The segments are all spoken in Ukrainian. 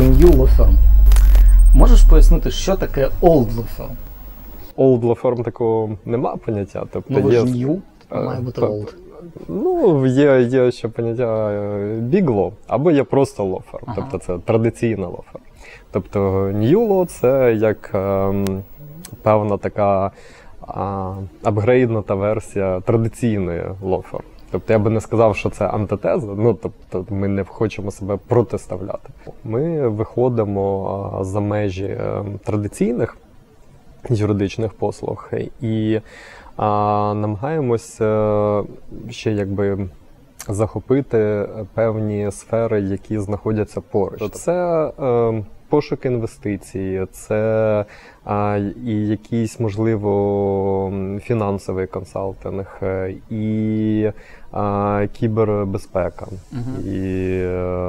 New Law Firm. Можеш пояснити, що таке Old Law Firm? Old Law Firm такого нема поняття. Тобто Ну, ви ж New, має бути Old. Ну, є ще поняття Big Law, або є просто Law Firm, тобто це традиційна Law Firm. Тобто New Law – це як певна така апгрейдната версія традиційної Law Firm. Тобто я би не сказав, що це антитеза, ну тобто ми не хочемо себе протиставляти. Ми виходимо за межі традиційних юридичних послуг і намагаємося ще якби захопити певні сфери, які знаходяться поруч. Це пошук інвестицій, це і якийсь, можливо, фінансовий консалтинг, і кібербезпека. І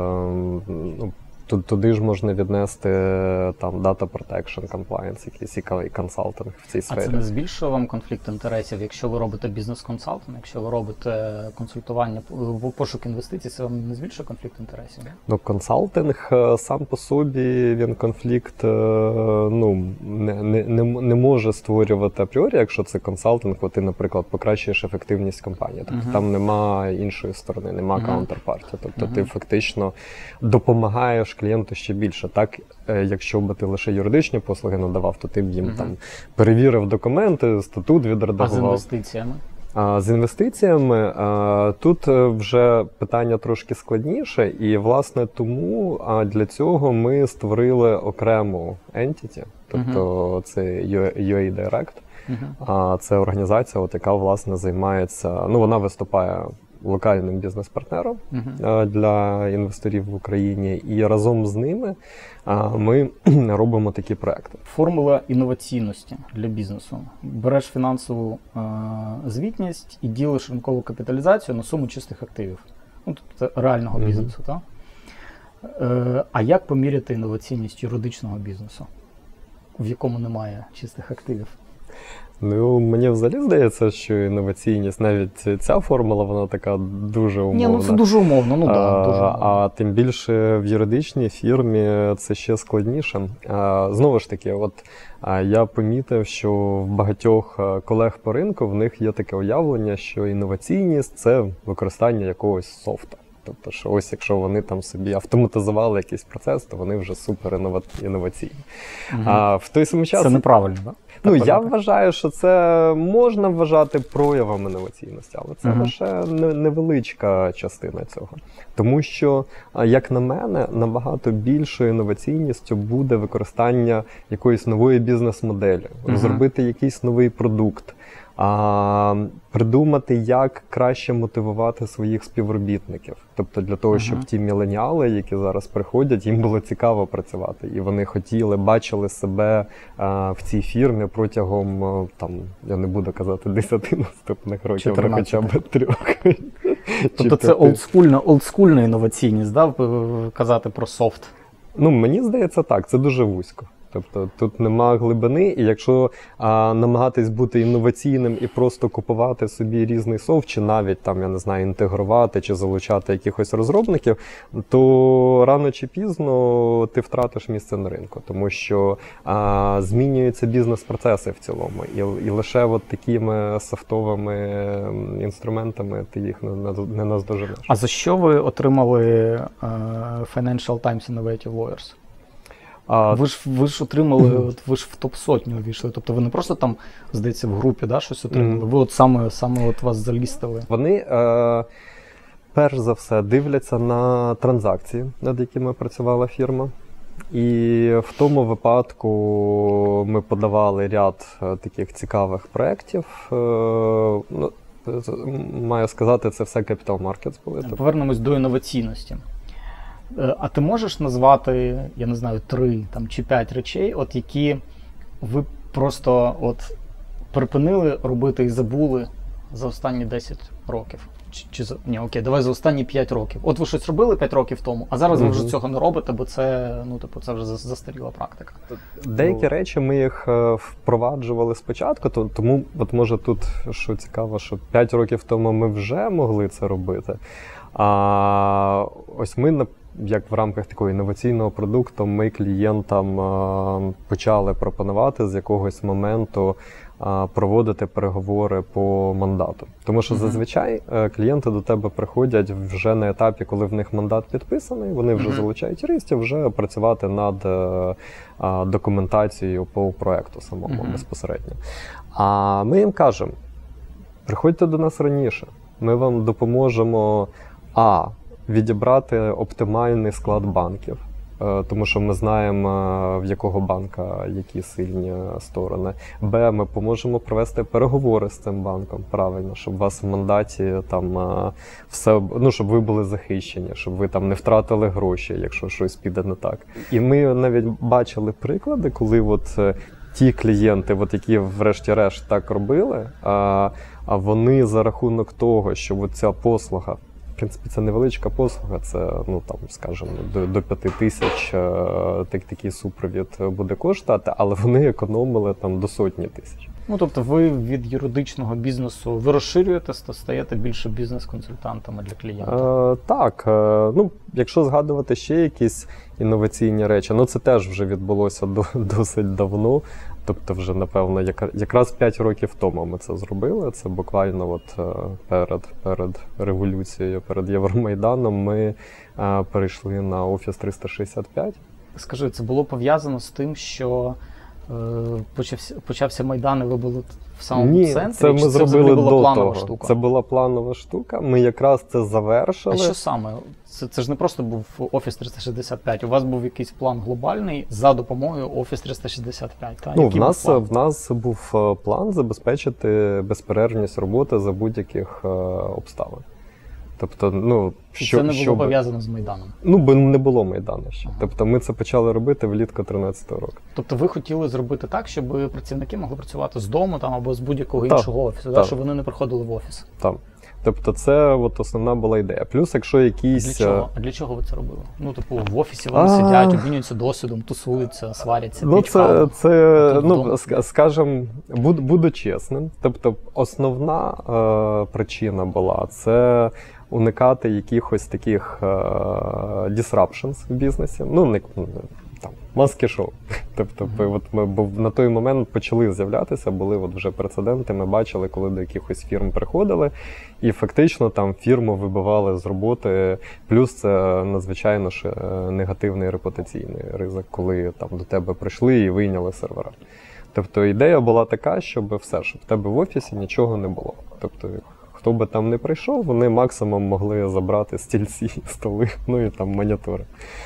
туди ж можна віднести там Data Protection, Compliance, якийсь і консалтинг в цій сфері. А це не збільшує вам конфлікт інтересів, якщо ви робите бізнес-консалтинг, якщо ви робите консультування, пошук інвестицій, це вам не збільшує конфлікт інтересів? Ну, консалтинг сам по собі, він конфлікт ну, не може створювати апріорі, якщо це консалтинг, бо ти, наприклад, покращуєш ефективність компанії. Тобто там нема іншої сторони, нема counterparty. Тобто ти фактично допомагаєш клієнту ще більше. Так, якщо б ти лише юридичні послуги надавав, то ти б їм там перевірив документи, статут відредагував. А з інвестиціями? З інвестиціями тут вже питання трошки складніше, і, власне, тому для цього ми створили окрему entity, тобто це UA Direct. Це організація, от, яка, власне, займається, ну, вона виступає локальним бізнес-партнером для інвесторів в Україні, і разом з ними ми робимо такі проекти. Формула інноваційності для бізнесу. Береш фінансову звітність і ділиш ринкову капіталізацію на суму чистих активів. Ну, тобто реального бізнесу. Так? А як поміряти інноваційність юридичного бізнесу, в якому немає чистих активів? Ну, мені взагалі здається, що інноваційність, навіть ця формула, вона така дуже умовна. Ні, ну це дуже умовно, ну так, дуже умовно. А тим більше в юридичній фірмі це ще складніше. Знову ж таки, от я помітив, що в багатьох колег по ринку в них є таке уявлення, що інноваційність – це використання якогось софту. Тобто, що ось якщо вони там собі автоматизували якийсь процес, то вони вже супер інноваційні. А в той самий час... Це неправильно, так? Ну, я вважаю, що це можна вважати проявом інноваційності, але це лише невеличка частина цього. Тому що, як на мене, набагато більшою інноваційністю буде використання якоїсь нової бізнес-моделі, розробити якийсь новий продукт, придумати, як краще мотивувати своїх співробітників. Тобто для того, щоб ті міленіали, які зараз приходять, їм було цікаво працювати. І вони хотіли, бачили себе в цій фірмі протягом, там, я не буду казати 10 наступних років, але хоча б 3. Тобто це олдскульна інноваційність, да? Казати про софт? Ну, мені здається так, це дуже вузько. Тобто тут нема глибини, і якщо намагатись бути інноваційним і просто купувати собі різний софт, чи навіть там, я не знаю, інтегрувати чи залучати якихось розробників, то рано чи пізно ти втратиш місце на ринку, тому що змінюються бізнес-процеси в цілому, і лише от такими софтовими інструментами ти їх не наздоженеш. А за що ви отримали Financial Times Innovative Lawyers? Ви ж отримали, ви ж в топ-100 увійшли, тобто ви не просто там, здається, в групі, да, щось отримали, ви от саме от вас залістили. Вони, перш за все, дивляться на транзакції, над якими працювала фірма. І в тому випадку ми подавали ряд таких цікавих проєктів. Ну, маю сказати, це все Capital Markets були. Повернемось до інноваційності. А ти можеш назвати, я не знаю, 3 там, чи 5 речей, от які ви просто от припинили робити і забули за останні 10 років? Ні, окей, давай за останні 5 років. От ви щось робили 5 років тому, а зараз ви вже цього не робите, бо це, ну, типу, це вже застаріла практика. Деякі речі ми їх впроваджували спочатку, тому от може тут, що цікаво, що 5 років тому ми вже могли це робити. А ось ми як в рамках такого інноваційного продукту ми клієнтам почали пропонувати з якогось моменту проводити переговори по мандату. Тому що зазвичай клієнти до тебе приходять вже на етапі, коли в них мандат підписаний, вони вже залучають юристів, вже працювати над документацією по проекту самому безпосередньо. А ми їм кажемо, приходьте до нас раніше, ми вам допоможемо відібрати оптимальний склад банків, тому що ми знаємо, в якого банка які сильні сторони. Б, ми поможемо провести переговори з цим банком правильно, щоб у вас в мандаті там все, щоб ви були захищені, щоб ви там не втратили гроші, якщо щось піде не так. І ми навіть бачили приклади, коли от ті клієнти, які врешті-решт так робили, а вони за рахунок того, що ця послуга, в принципі, це невеличка послуга, це, скажімо, до 5 тисяч такий супровід буде коштувати, але вони економили там до сотні тисяч. Тобто ви від юридичного бізнесу, ви розширюєтесь, то стаєте більше бізнес-консультантами для клієнта? Так. Якщо згадувати ще якісь інноваційні речі, це теж вже відбулося досить давно. Тобто вже, напевно, якраз 5 років тому ми це зробили. Це буквально перед революцією, перед Євромайданом ми перейшли на Office 365. Скажи, це було пов'язано з тим, що почався Майдан, і ви були в самому центрі? Ні, це ми зробили була планова того. Штука? Це була планова штука, ми якраз це завершили. А що саме? Це ж не просто був Office 365, у вас був якийсь план глобальний за допомогою Office 365, так? В нас був план забезпечити безперервність роботи за будь-яких обставин. Тобто, це не було пов'язано з Майданом? Бо не було Майдану ще. Тобто ми це почали робити влітку 2013 року. Тобто ви хотіли зробити так, щоб працівники могли працювати з дому або з будь-якого іншого офісу, щоб вони не приходили в офіс? Так. Тобто це основна була ідея. Плюс, якщо якісь... А для чого ви це робили? В офісі вони сидять, обмінюються досвідом, тусуються, сваряться, скажімо, буду чесним. Тобто основна причина була – це уникати якихось таких disruptions в бізнесі. Маски-шоу. Тобто ми на той момент почали з'являтися, були вже прецеденти, ми бачили, коли до якихось фірм приходили, і фактично там фірму вибивали з роботи, плюс це надзвичайно ж негативний репутаційний ризик, коли там до тебе прийшли і вийняли сервера. Тобто ідея була така, щоб в тебе в офісі нічого не було. Тобто хто би там не прийшов, вони максимум могли забрати стільці, столи, і монітори.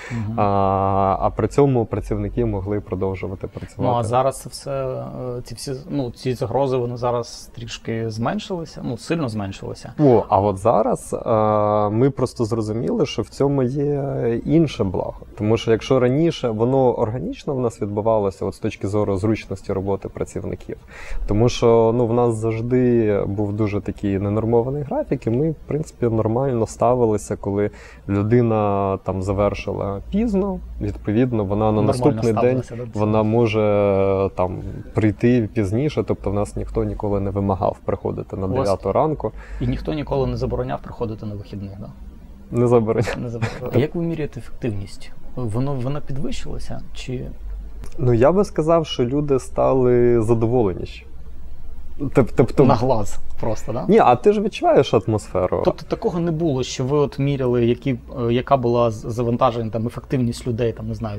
А при цьому працівники могли продовжувати працювати. А зараз це все, ці загрози, вони зараз трішки зменшилися, сильно зменшилися. А от зараз ми просто зрозуміли, що в цьому є інше благо. Тому що якщо раніше воно органічно в нас відбувалося з точки зору зручності роботи працівників, тому що в нас завжди був дуже такий ненормований графік, і ми, в принципі, нормально ставилися, коли людина там завершила пізно, відповідно, вона на наступний день вона може там прийти пізніше, тобто в нас ніхто ніколи не вимагав приходити на 9 ранку. І ніхто ніколи не забороняв приходити на вихідних, так? Не забороняв. А як ви міряєте ефективність? Вона підвищилася? Чи... Я би сказав, що люди стали задоволеніші. Тобто на глаз просто, так? Ні, а ти ж відчуваєш атмосферу. Тобто такого не було, що ви міряли, яка була завантаження, ефективність людей,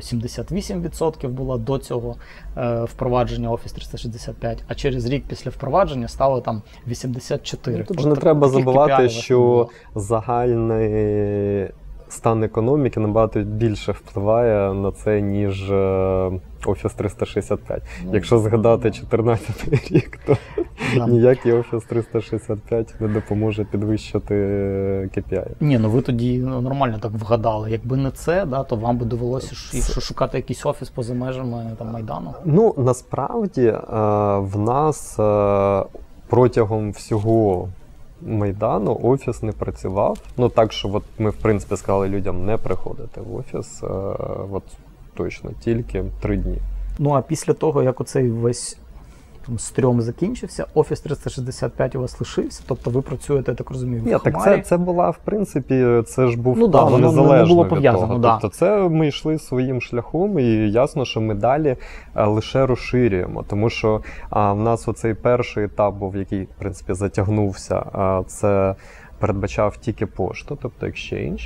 78% була до цього впровадження Office 365, а через рік після впровадження стало 84%. Тут ж не треба забувати, що загальний стан економіки набагато більше впливає на це, ніж Office 365. Якщо згадати 2014 рік, то ніякий Office 365 не допоможе підвищити KPI. Ні, ви тоді нормально так вгадали. Якби не це, то вам би довелося шукати якийсь офіс поза межами Майдану? Насправді в нас протягом всього Майдану офіс не працював. Так, що ми, в принципі, сказали людям не приходити в офіс, точно, тільки 3 дні. А після того, як оцей весь там стрьом закінчився, Office 365 у вас лишився, тобто ви працюєте, я так розумію, в Ні, Хмарі. так це була, в принципі, це ж був план незалежно не було від пов'язано, того. да. Тобто це ми йшли своїм шляхом, і ясно, що ми далі лише розширюємо, тому що в нас оцей перший етап був, який, в принципі, затягнувся, це передбачав тільки пошту, тобто Exchange,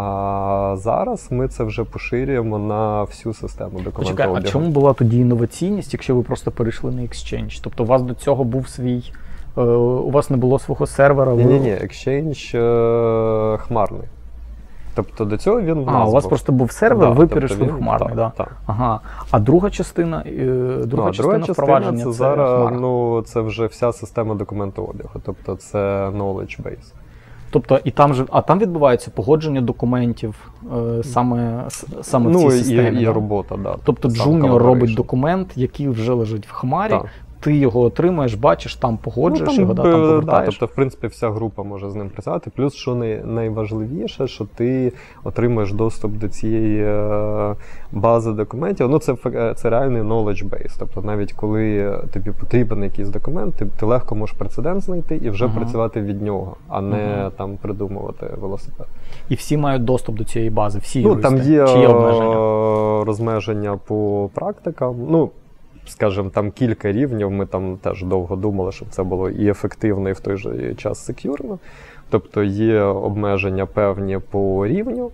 а зараз ми це вже поширюємо на всю систему документообігу. Почекай, а чому була тоді інноваційність, якщо ви просто перейшли на Exchange? Тобто у вас до цього був свій, у вас не було свого сервера? Ні, Exchange хмарний. Тобто до цього він в нас у вас був. просто був сервер, ви тобто перейшли в хмарний, да? Так. Ага. А друга частина, друга впровадження це це зараз, Хмара. це вже вся система документообігу, тобто це knowledge base. Тобто і там відбувається погодження документів саме в цій системі. І робота, да. Тобто Junior робить документ, який вже лежить в Хмарі. Так. Ти його отримаєш, бачиш, там погоджуєш його, там повертаєш. Тобто, в принципі, вся група може з ним працювати. Плюс, що найважливіше, що ти отримуєш доступ до цієї бази документів. Ну, це реальний knowledge base. Тобто, навіть коли тобі потрібен якийсь документ, ти легко можеш прецедент знайти і вже працювати від нього, а не там придумувати велосипед. І всі мають доступ до цієї бази, всі юристи? Там є обмеження? Розмеження по практикам. Ну, скажімо, там кілька рівнів, ми там теж довго думали, щоб це було і ефективно, і в той же час сек'юрно. Тобто є обмеження певні по рівню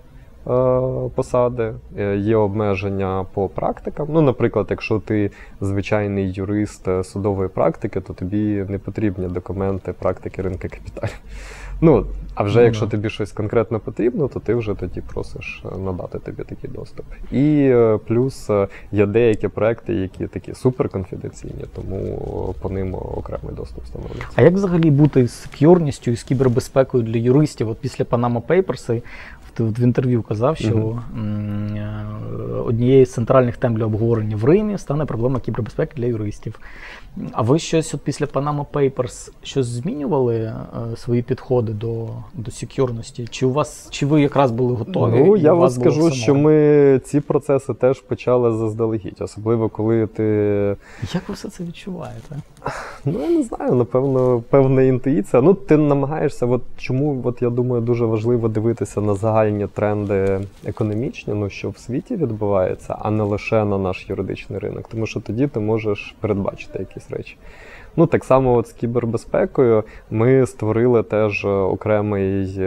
посади, є обмеження по практикам. Ну, наприклад, якщо ти звичайний юрист судової практики, то тобі не потрібні документи практики ринку капіталів. Ну, а вже якщо тобі щось конкретно потрібно, то ти вже тоді просиш надати тобі такий доступ. І плюс є деякі проекти, які такі суперконфіденційні, тому по ним окремий доступ встановлюється. А як взагалі бути з сек'юрністю і з кібербезпекою для юристів? От після Panama Papers ти в інтерв'ю казав, що однією з центральних тем для обговорення в Римі стане проблема кібербезпеки для юристів. А ви щось от після Panama Papers щось змінювали свої підходи до сек'юрності? Чи ви якраз були готові? Ну, я вам скажу, що ми ці процеси теж почали заздалегідь, особливо коли ти... Як ви все це відчуваєте? Ну, я не знаю, напевно, певна інтуїція. Ну, ти намагаєшся, чому, я думаю, дуже важливо дивитися на загальні тренди економічні, ну, що в світі відбувається, а не лише на наш юридичний ринок, тому що тоді ти можеш передбачити якісь речі. Ну, так само от з кібербезпекою ми створили теж окремий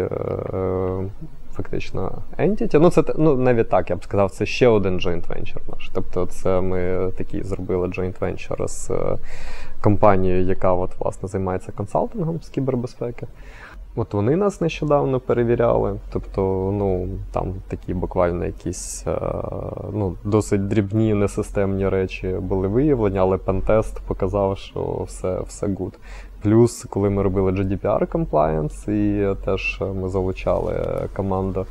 фактично entity. Ну, навіть так, я б сказав, це ще один joint venture наш. Тобто це ми такий зробили joint venture з компанією, яка от, власне, займається консалтингом з кібербезпеки. От вони нас нещодавно перевіряли, тобто, ну, там такі буквально якісь, ну, досить дрібні, несистемні речі були виявлені, але пентест показав, що все good. Плюс, коли ми робили GDPR compliance, і теж ми залучали команду,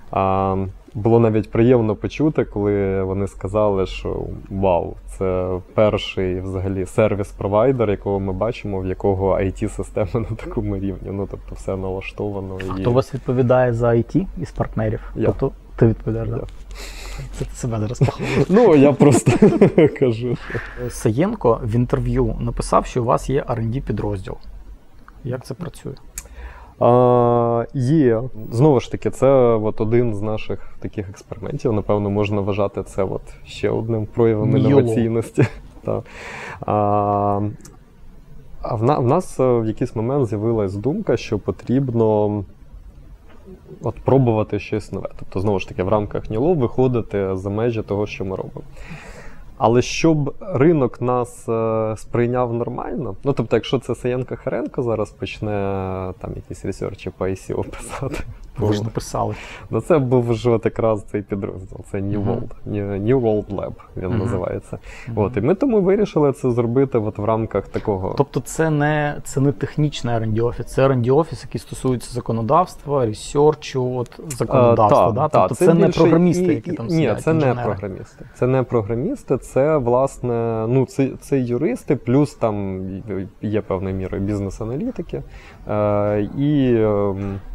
було навіть приємно почути, коли вони сказали, що вау, це перший взагалі сервіс-провайдер, якого ми бачимо, в якого IT-система на такому рівні. Ну, тобто все налаштовано. Хто у вас відповідає за IT із партнерів? Я. Тобто ти відповідаєш, так? Це ти себе зараз похвалив. Ну, я просто кажу. Саєнко в інтерв'ю написав, що у вас є R&D підрозділ. Як це працює? Є. Знову ж таки, це от один з наших таких експериментів. Напевно, можна вважати це от ще одним проявом інноваційності. В нас в якийсь момент з'явилась думка, що потрібно от пробувати щось нове. Тобто, знову ж таки, в рамках НІЛО виходити за межі того, що ми робимо. Але щоб ринок нас сприйняв нормально, ну, тобто, якщо це Саєнко-Херенко зараз почне там якісь ресерчі по ICO писати. Ви ж написали. Ну, це був вже от якраз цей підрозділ, це New World, New World Lab він називається. От, і ми тому вирішили це зробити от в рамках такого. Тобто це не технічний R&D офіс, це R&D офіс, який стосується законодавства, ресерчу, от законодавства, да? Тобто це не програмісти, які там сидять? Ні, це не програмісти. Це не програмісти, це, власне, ну, це юристи, плюс там є певною мірою бізнес-аналітики. І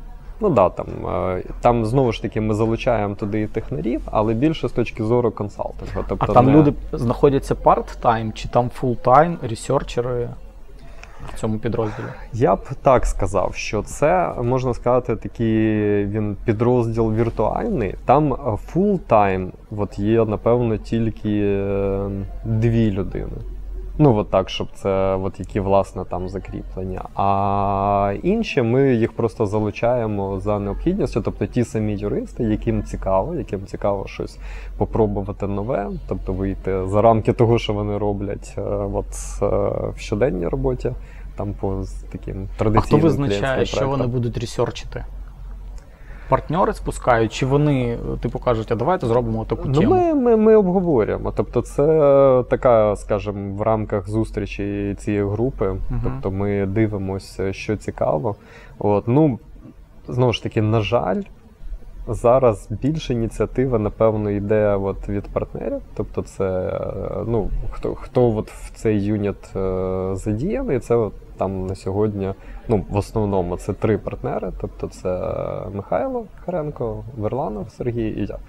Ну да, там знову ж таки ми залучаємо туди і технарів, але більше з точки зору консалтингу. Тобто а там люди знаходяться part-time чи там full-time ресерчери в цьому підрозділі? Я б так сказав, що це, можна сказати, такий він підрозділ віртуальний. Там full-time от є, напевно, тільки 2 людини. Ну, от так, щоб це, от які, власне, там закріплення. А інші ми їх просто залучаємо за необхідністю, тобто ті самі юристи, яким цікаво щось попробувати нове, тобто вийти за рамки того, що вони роблять в щоденній роботі, там по таким традиційним. А хто визначає, що вони будуть ресерчити? Партнери спускають, чи вони, типу, кажуть, а давайте зробимо таку тему? Ми обговорюємо. Тобто це така, скажімо, в рамках зустрічі цієї групи. Тобто ми дивимося, що цікаво. Знову ж таки, на жаль, зараз більше ініціатива, напевно, йде від партнерів. Тобто це, хто в цей юніт задіяний, це там на сьогодні, в основному це 3 партнери, тобто це Михайло Харенко, Верланов Сергій і я.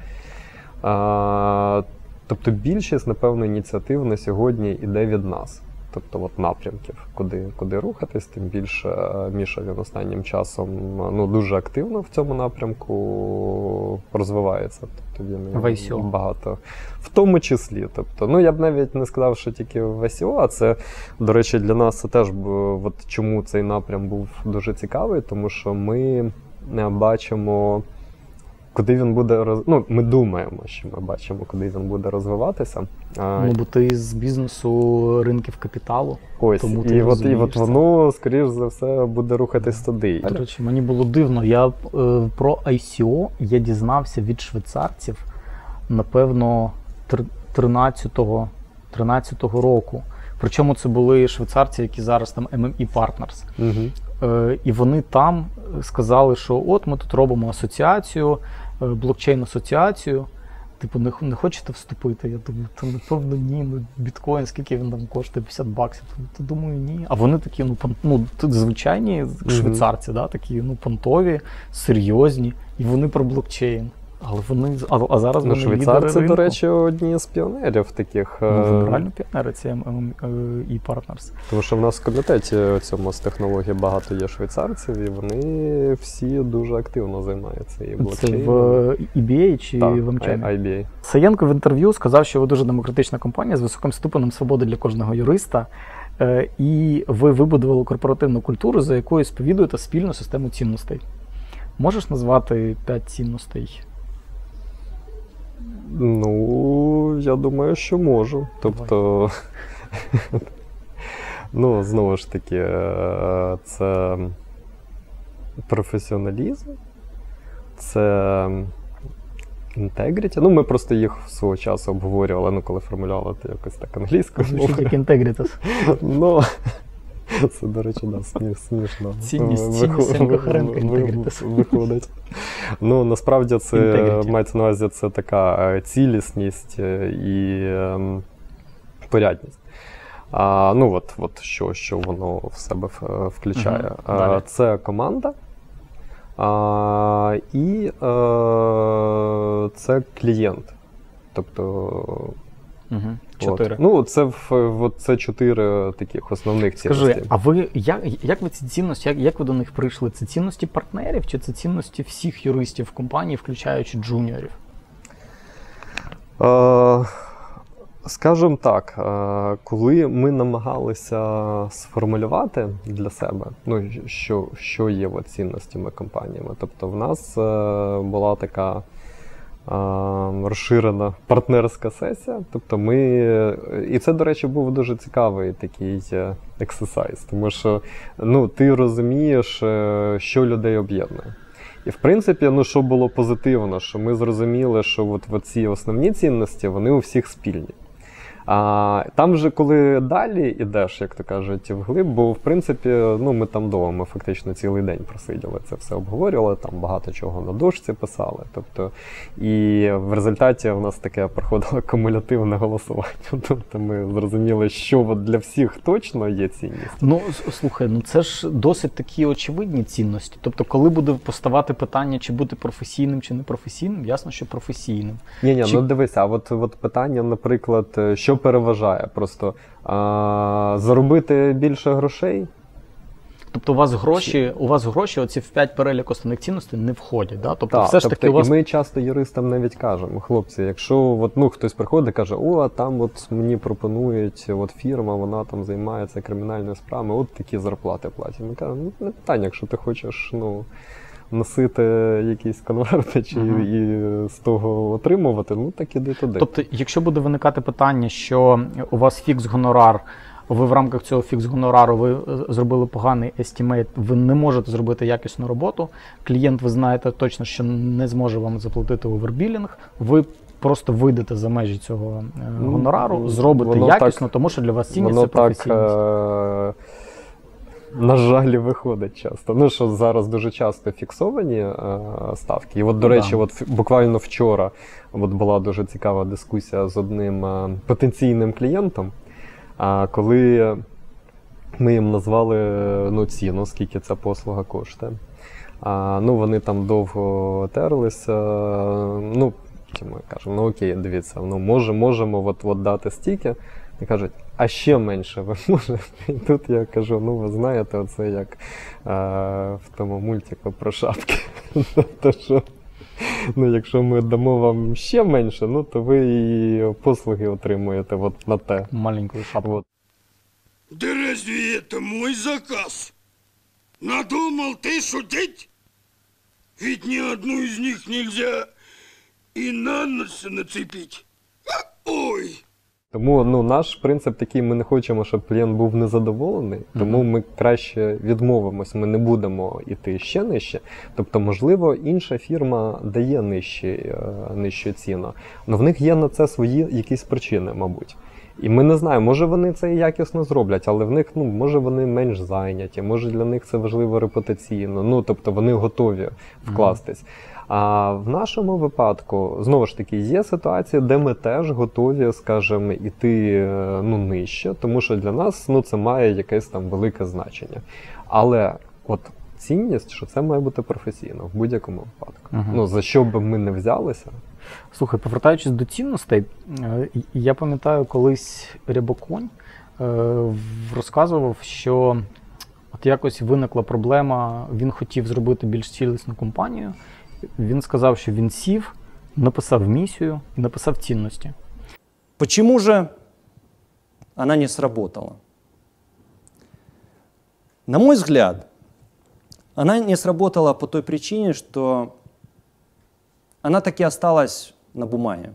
Тобто більшість, напевно, ініціатив на сьогодні йде від нас. Тобто напрямків, куди рухатись, тим більше Міша він останнім часом дуже активно в цьому напрямку розвивається. Тобто він багато, в тому числі. Тобто, я б навіть не сказав, що тільки в ICO, а це, до речі, для нас це теж, чому цей напрям був дуже цікавий, тому що ми бачимо, куди він буде ми думаємо, що ми бачимо, куди він буде розвиватися. Бо ти з бізнесу ринків капіталу. Ось, тому і от воно, скоріш за все, буде рухатись туди. До речі, мені було дивно, я про ICO я дізнався від швейцарців, напевно, 13-го року. Причому це були швейцарці, які зараз там MME Partners. І вони там сказали, що от ми тут робимо асоціацію, блокчейн-асоціацію. Типу, не хочете вступити? Я думаю, то напевно ні, біткоін, скільки він там коштує, $50. То думаю, ні. А вони такі, звичайні швейцарці, да, такі, понтові, серйозні, і вони про блокчейн. А зараз вони швейцарці, до речі, одні з піонерів таких. Вони реально піонери, ці MME Partners. Тому що в нас в комітеті цьому з технологій багато є швейцарців, і вони всі дуже активно займаються і блокчейном. Це в EBA чи в МЧМ? IBA. Саєнко в інтерв'ю сказав, що ви дуже демократична компанія з високим ступенем свободи для кожного юриста, і ви вибудували корпоративну культуру, за якою сповідуєте спільну систему цінностей. Можеш назвати 5 цінностей? Я думаю, що можу. Тобто, знову ж таки, це професіоналізм, це інтегріті. Ми просто їх свого часу обговорювали, коли формулювали якось так англійською. Звучить як інтегрітас. Це, до речі, смішно. Цінність Харенка інтегрітас. Виходить. Насправді це мається на увазі, це така цілісність і порядність. Що воно в себе включає. Це команда, і це клієнт. Тобто 4. Це 4 таких основних цінності. Скажи, а ви як ви ці цінності, як ви до них прийшли? Це цінності партнерів чи це цінності всіх юристів в компанії, включаючи джуніорів? Скажімо так, коли ми намагалися сформулювати для себе, що є цінностями компаніями, тобто в нас була така розширена партнерська сесія. Тобто і це, до речі, був дуже цікавий такий ексерсайз, тому що ти розумієш, що людей об'єднує. І, в принципі, що було позитивно, що ми зрозуміли, що ці основні цінності, вони у всіх спільні. Там же, коли далі йдеш, як то кажуть, вглиб, бо в принципі, ну, ми там довго, ми фактично цілий день просиділи, це все обговорювали, там багато чого на дошці писали. Тобто, і в результаті в нас таке проходило кумулятивне голосування. Тобто ми зрозуміли, що от для всіх точно є цінність. Ну, слухай, ну це ж досить такі очевидні цінності. Тобто, коли буде поставати питання, чи бути професійним, чи не професійним, ясно, що професійним. Ні, ну дивися, а от питання, наприклад, що переважає? Просто заробити більше грошей? Тобто у вас гроші оці в 5 перелік основних цінностей не входять, да? Тобто Так, все ж таки у вас... І ми часто юристам навіть кажемо, хлопці, якщо от, ну, хтось приходить і каже, о, там от мені пропонують от фірма, вона там займається кримінальними справами, от такі зарплати платять. Ми кажемо, ну, не питання, якщо ти хочеш, ну, носити якісь конверти чи і з того отримувати, ну так іди туди. Тобто, якщо буде виникати питання, що у вас фікс-гонорар, ви в рамках цього фікс-гонорару ви зробили поганий естімейт, ви не можете зробити якісну роботу, клієнт, ви знаєте точно, що не зможе вам заплатити овербілінг, ви просто вийдете за межі цього гонорару, зробите якісно, тому що для вас цінність це професійність. На жаль, виходить часто. Ну, що зараз дуже часто фіксовані ставки. І от, до речі, от буквально вчора от була дуже цікава дискусія з одним потенційним клієнтом, коли ми їм назвали ну, ціну, скільки ця послуга коштує. Ну, вони там довго терлися. Ну, ми кажемо, ну окей, дивіться, ну, можемо от дати стільки. І кажуть, а ще менше ви можете? І тут я кажу, ну ви знаєте, оце як в тому мультику про шапки. Тобто, що, ну, якщо ми дамо вам ще менше, ну то ви і послуги отримуєте от на те. Маленьку шапку. Вот. Да разве это мой заказ? Надумал ты шутить? Ведь ни одну из них нельзя и на нос нацепить. Ой! Тому ну, наш принцип такий, ми не хочемо, щоб клієнт був незадоволений, тому ми краще відмовимось, ми не будемо йти ще нижче. Тобто, можливо, інша фірма дає нижчу ціну, але в них є на це свої якісь причини, мабуть. І ми не знаємо, може вони це якісно зроблять, але в них, ну, може вони менш зайняті, може для них це важливо репутаційно, ну, тобто вони готові вкластись. А в нашому випадку, знову ж таки, є ситуації, де ми теж готові, скажімо, іти ну, нижче, тому що для нас ну, це має якесь там велике значення. Але от цінність, що це має бути професійно в будь-якому випадку. Ну, за що б ми не взялися. Слухай, повертаючись до цінностей, я пам'ятаю, колись Рябоконь розказував, що от якось виникла проблема, він хотів зробити більш цілісну компанію. Він сказав, що він сів, написав місію і написав цінності. Почему же она не сработала? На мой взгляд, она не сработала по той причине, что она таки осталась на бумаге.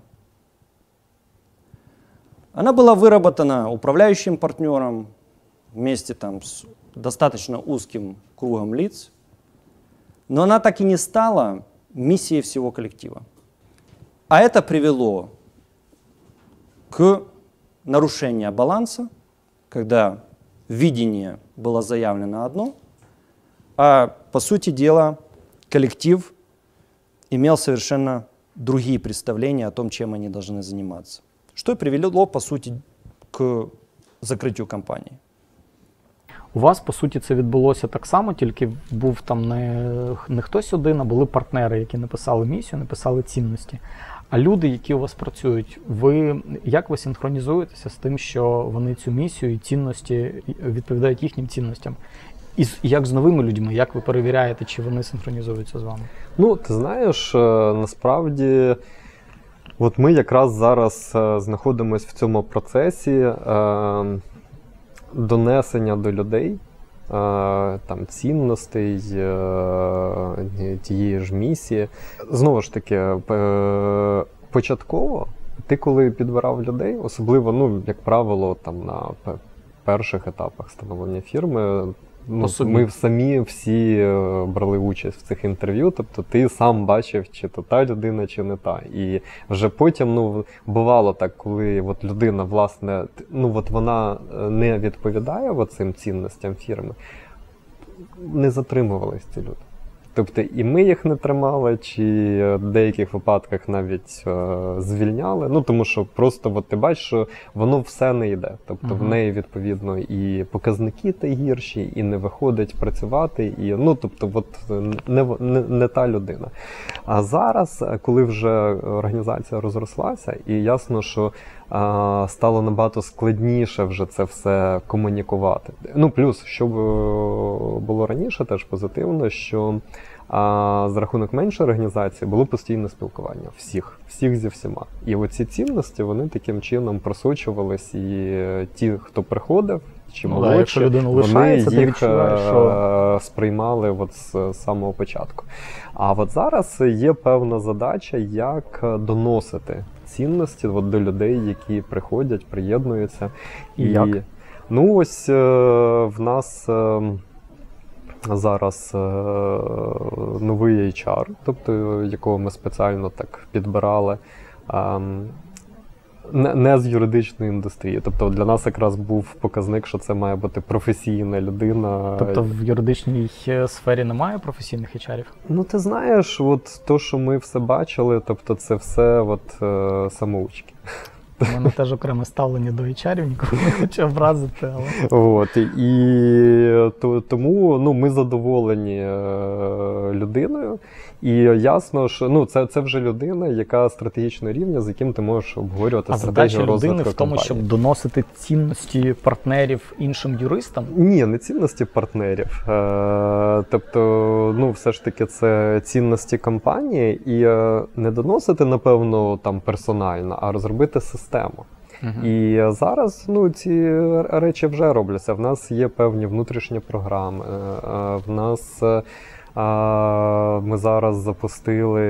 Она была выработана управляющим партнером вместе там, с достаточно узким кругом лиц, но она так и не стала миссией всего коллектива. А это привело к нарушению баланса, когда видение было заявлено одно, а по сути дела коллектив имел совершенно другие представления о том, чем они должны заниматься. Что и привело, по сути, к закрытию компании. У вас, по суті, це відбулося так само, тільки був там не хтось один, а були партнери, які написали місію, написали цінності. А люди, які у вас працюють, як ви синхронізуєтеся з тим, що вони цю місію і цінності відповідають їхнім цінностям? І як з новими людьми, як ви перевіряєте, чи вони синхронізуються з вами? Ну, ти знаєш, насправді, от ми якраз зараз знаходимося в цьому процесі донесення до людей там, цінностей, тієї ж місії. Знову ж таки, початково, ти коли підбирав людей, особливо, ну, як правило, там, на перших етапах становлення фірми, ну, ми самі всі брали участь в цих інтерв'ю, тобто ти сам бачив, чи то та людина, чи не та. І вже потім, ну, бувало так, коли от людина, власне, ну, от вона не відповідає цим цінностям фірми, не затримувались ці люди. Тобто і ми їх не тримали, чи в деяких випадках навіть звільняли. Ну, тому що просто от ти бачиш, що воно все не йде. Тобто в неї, відповідно, і показники та гірші, і не виходить працювати, і, ну, тобто, от не та людина. А зараз, коли вже організація розрослася, і ясно, що стало набагато складніше вже це все комунікувати. Ну, плюс, що було раніше теж позитивно, що за рахунок меншої організації було постійне спілкування всіх зі всіма. І оці цінності, вони таким чином просочувались, і ті, хто приходив, чи молодші, вони їх сприймали от з самого початку. А от зараз є певна задача, як доносити цінності от до людей, які приходять, приєднуються. І як? Ну, ось в нас зараз новий HR, тобто якого ми спеціально так підбирали, не з юридичної індустрії. Тобто для нас якраз був показник, що це має бути професійна людина. Тобто в юридичній сфері немає професійних HR-ів? Ну, ти знаєш, от то, що ми все бачили, тобто це все от самоучки. У мене теж окреме ставлення до HR-ів, нікого не хочу образити, але... От, і тому, ну, ми задоволені людиною, і ясно, що, ну, це вже людина, яка стратегічного рівня, з яким ти можеш обговорювати стратегію розвитку компанії. А задача людини в тому, щоб доносити цінності партнерів іншим юристам? Ні, не цінності партнерів. Тобто, ну, все ж таки, це цінності компанії, і не доносити, напевно, там персонально, а розробити систему. І зараз, ну, ці речі вже робляться. В нас є певні внутрішні програми, в нас ми зараз запустили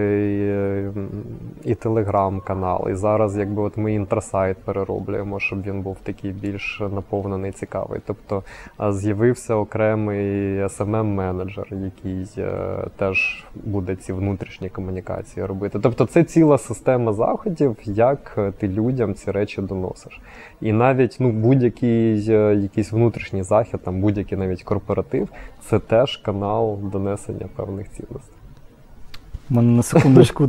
і телеграм-канал, і зараз якби от ми інтрасайт перероблюємо, щоб він був такий більш наповнений, цікавий. Тобто з'явився окремий SMM-менеджер, який теж буде ці внутрішні комунікації робити. Тобто це ціла система заходів, як ти людям ці речі доносиш. І навіть, ну, будь-який якийсь внутрішній захід, там будь-який навіть корпоратив, це теж канал донесення певних цінностей. У мене на секундочку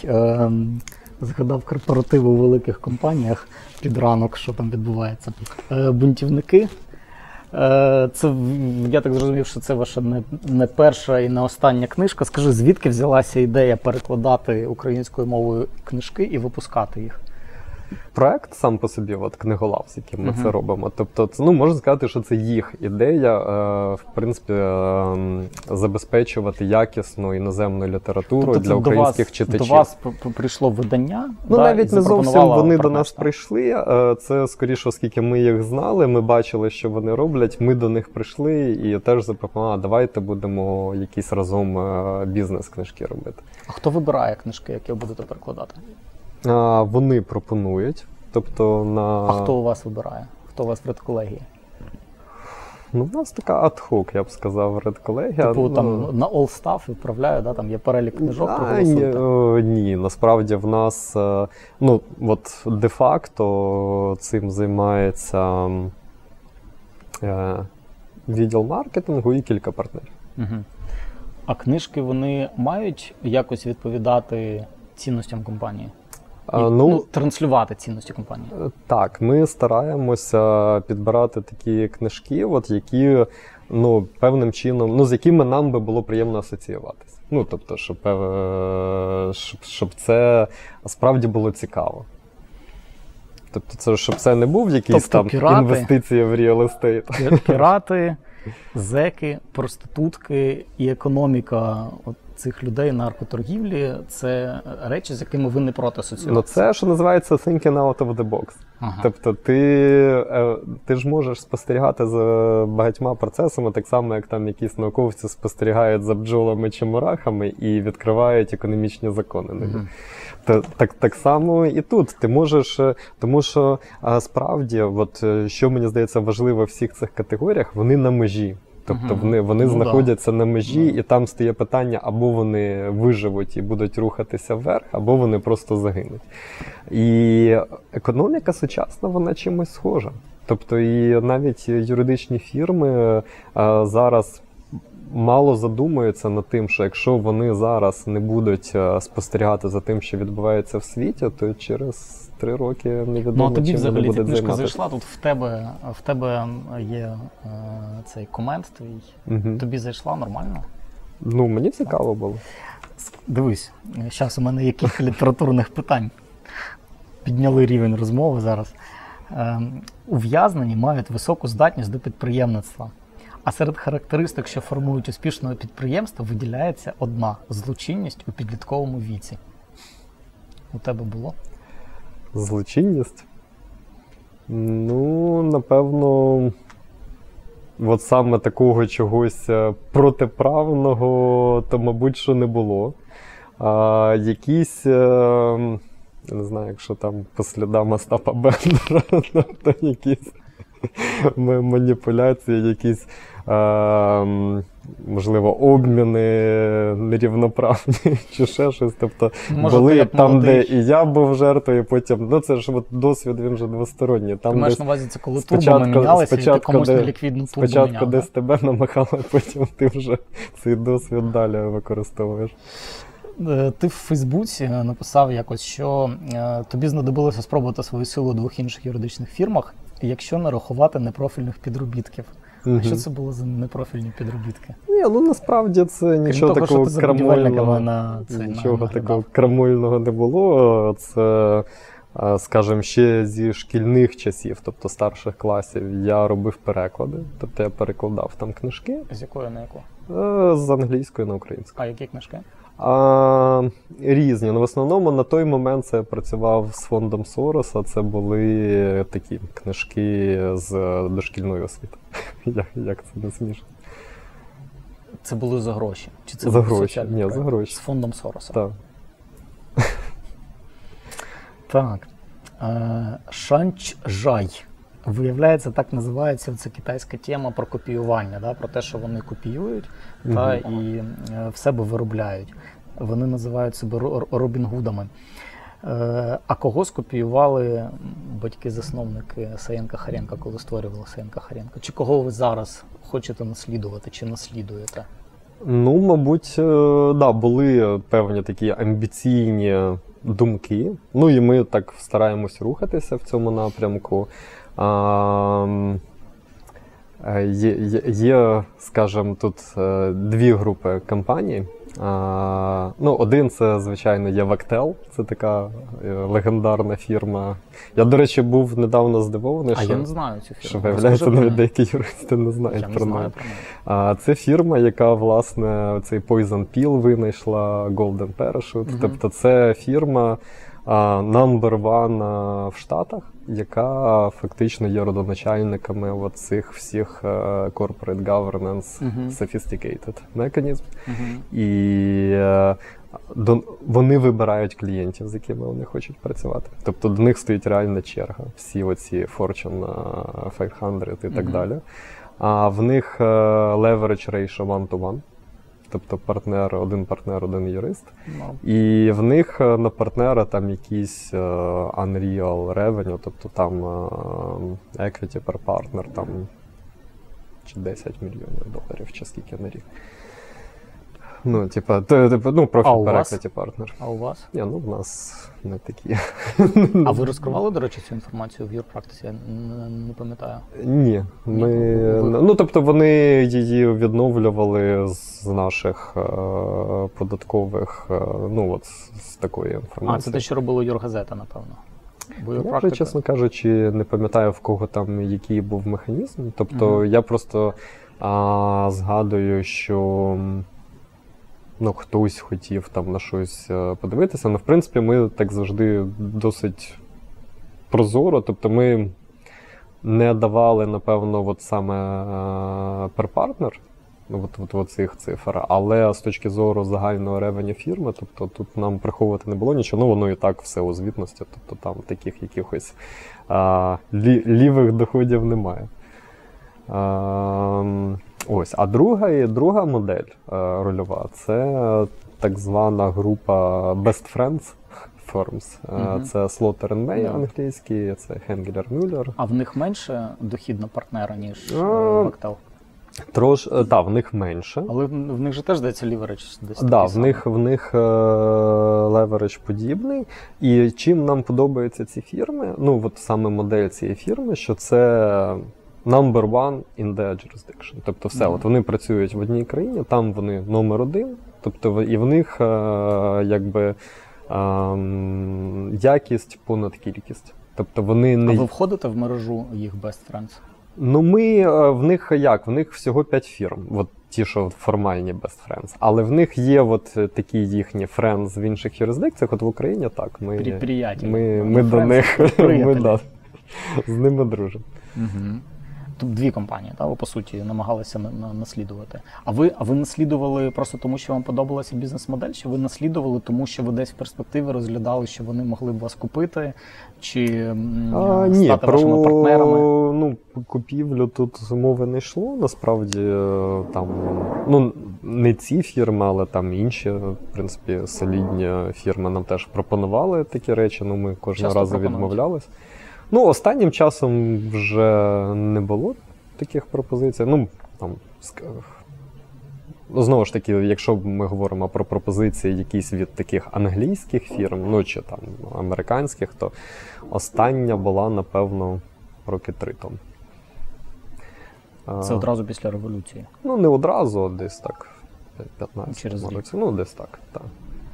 згадав корпоративи у великих компаніях під ранок, що там відбувається. Бунтівники. Це, я так зрозумів, що це ваша не перша і не остання книжка. Скажи, звідки взялася ідея перекладати українською мовою книжки і випускати їх? Проект сам по собі, от книголав, з яким ми це робимо. Тобто, це, ну, можна сказати, що це їх ідея, в принципі, забезпечувати якісну іноземну літературу, тобто для українських читачів. До вас прийшло видання? Ну, навіть не зовсім вони до нас прийшли. Це, скоріше, оскільки ми їх знали, ми бачили, що вони роблять, ми до них прийшли і теж запропонували, давайте будемо якісь разом бізнес-книжки робити. А хто вибирає книжки, які ви будете перекладати? Вони пропонують, тобто на... А хто у вас вибирає? Хто у вас в редколегії? Ну, в нас така ad-hoc, я б сказав, редколегія. Типу там на All Stuff відправляю, да? Там є перелік книжок, проголосуйте? Ні, насправді в нас, ну, от де-факто цим займається відділ маркетингу і кілька партнерів. А книжки, вони мають якось відповідати цінностям компанії? Транслювати цінності компанії? Так, ми стараємося підбирати такі книжки, от, які, ну, певним чином, ну, з якими нам би було приємно асоціюватися. Ну, тобто, щоб це справді було цікаво. Тобто, це, щоб це не був якийсь там інвестиція в real estate. Пірати, зеки, проститутки і економіка цих людей, наркоторгівлі – це речі, з якими ви не проти асоціюватися? Ну, це, що називається thinking out of the box. Тобто ти ж можеш спостерігати за багатьма процесами, так само, як там якісь науковці спостерігають за бджолами чи мурахами і відкривають економічні закони. Так само і тут. Ти можеш, тому що справді, от, що мені здається важливо в всіх цих категоріях, вони на межі. Тобто вони Ну, знаходяться на межі, і там стає питання, або вони виживуть і будуть рухатися вверх, або вони просто загинуть. І економіка сучасна, вона чимось схожа. Тобто і навіть юридичні фірми зараз мало задумуються над тим, що якщо вони зараз не будуть спостерігати за тим, що відбувається в світі, то через 3 роки невідомо, Ну, а тобі чим вони взагалі ця будуть книжка займатися. зайшла, тут в тебе є цей комент твій. Мгм. Тобі зайшла нормально? Ну, мені цікаво було. Дивись, зараз у мене є кілька літературних питань. Підняли рівень розмови зараз. Ув'язнені мають високу здатність до підприємництва. А серед характеристик, що формують успішного підприємства, виділяється одна – злочинність у підлітковому віці. У тебе було? Злочинність? Ну, напевно, от саме такого чогось протиправного, то, мабуть, що не було. А якісь, я не знаю, якщо там по слідам Остапа Бендера, то якісь маніпуляції, якісь, можливо, обміни нерівноправні чи ще щось. Тобто Може, були ти як там, молодий. де і я був жертвою, потім, ну це ж от досвід, він же двосторонній. Ти Там маєш десь на увазі, це коли турбо мінялися, і ти комусь неліквідну турбо спочатку міняв, десь да? тебе намахали, потім ти вже цей досвід далі використовуєш. Ти в Фейсбуці написав якось, що тобі знадобилося спробувати свою силу у 2 інших юридичних фірмах, якщо не рахувати непрофільних підробітків. А що це було за непрофільні підробітки? Ні, ну насправді це нічого того, що такого ти за будівельниками крамольного, нічого наглядав. такого крамольного не було. Це, скажімо, ще зі шкільних часів, тобто старших класів, я робив переклади. Тобто я перекладав там книжки З якої на яку? з англійської на українську. А які книжки? Різні. Ну, в основному на той момент це я працював з фондом Сороса. Це були такі книжки з дошкільної освіти. Як це не смішно? Це були за гроші? Чи це За був гроші. соціальний Ні, проект? за гроші. З фондом Сороса? Так. Так. Шанчжай. Виявляється, так називається ця китайська тема про копіювання, да? Про те, що вони копіюють та і в себе виробляють. Вони називають себе Робінгудами. А кого скопіювали батьки-засновники Саєнка Харенка, коли створювали Саєнка Харенка? Чи кого ви зараз хочете наслідувати, чи наслідуєте? Ну, мабуть, да, були певні такі амбіційні думки. Ну і ми так стараємось рухатися в цьому напрямку. Є, скажімо, тут 2 групи компаній. Ну, один це, звичайно, є Вактел, це така легендарна фірма. Я, до речі, був недавно здивований, Я не знаю цю фірму. що виявляється, навіть деякі юристи не знають Я не про знаю неї. про неї. Це фірма, яка, власне, цей Poison Pill винайшла, Golden Parachute. Тобто це фірма number one в Штатах, яка фактично є родоначальниками цих всіх corporate governance sophisticated mechanism. І вони вибирають клієнтів, з якими вони хочуть працювати. Тобто до них стоїть реальна черга. Всі оці Fortune 500 і так далі. А в них leverage ratio 1-to-1. Тобто один партнер, один юрист. І в них на партнера там якийсь unreal revenue, тобто там equity per partner, там чи 10 мільйонів доларів, чи скільки на рік. Ну, профіль per equity partner. А у вас? Ні, ну в нас не такі. А ви розкривали, до речі, цю інформацію в юрпрактиці? Я не пам'ятаю. Ні. Тобто вони її відновлювали з наших податкових, з такої інформації. Це те, що робила Юргазета, напевно. Бо Я вже, чесно кажучи, не пам'ятаю, в кого там який був механізм. Тобто я просто згадую, що хтось хотів там на щось подивитися. В принципі, ми так завжди досить прозоро. Тобто ми не давали, напевно, саме per partner, цих цифр, але з точки зору загального ревеню фірми, тобто тут нам приховувати не було нічого, воно і так все у звітності, тобто там таких якихось лівих доходів немає. Ось, а друга модель рольова – це так звана група Best Friends Firms. Це Slaughter and May англійський, це Hengler Müller. А в них менше дохідна партнера, ніж Вактел? Так, в них менше. Але в них же теж здається ліверидж десь. Так, в них леверидж подібний. І чим нам подобаються ці фірми, ну от саме модель цієї фірми, що це number one in the jurisdiction. Тобто все, от вони працюють в одній країні, там вони номер один, тобто і в них якби якість понад кількість. Тобто вони не... А ви входите в мережу їх Best Friends? Ну, ми в них як? В них всього 5 фірм, от ті, що формальні Best Friends. Але в них є от такі їхні friends в інших юрисдикціях. От в Україні так. Ми до них з ними дружимо. Угу. Тут дві компанії, так, ви, по суті, намагалися наслідувати. А ви наслідували просто тому, що вам подобалася бізнес-модель, чи ви наслідували тому, що ви десь в перспективі розглядали, що вони могли б вас купити, чи стати вашими партнерами? Ну, купівлю тут мови не йшло, насправді, там, ну, не ці фірми, але там інші, в принципі, солідні фірми нам теж пропонували такі речі, ну, ми кожного разу відмовлялись. Ну, останнім часом вже не було таких пропозицій. Ну, там, знову ж таки, якщо ми говоримо про пропозиції якісь від таких англійських фірм, ну, чи там американських, то остання була, напевно, роки 3 тому. Це одразу після революції? Ну, не одразу, а десь так, 15 через рік. Ну, десь так, так.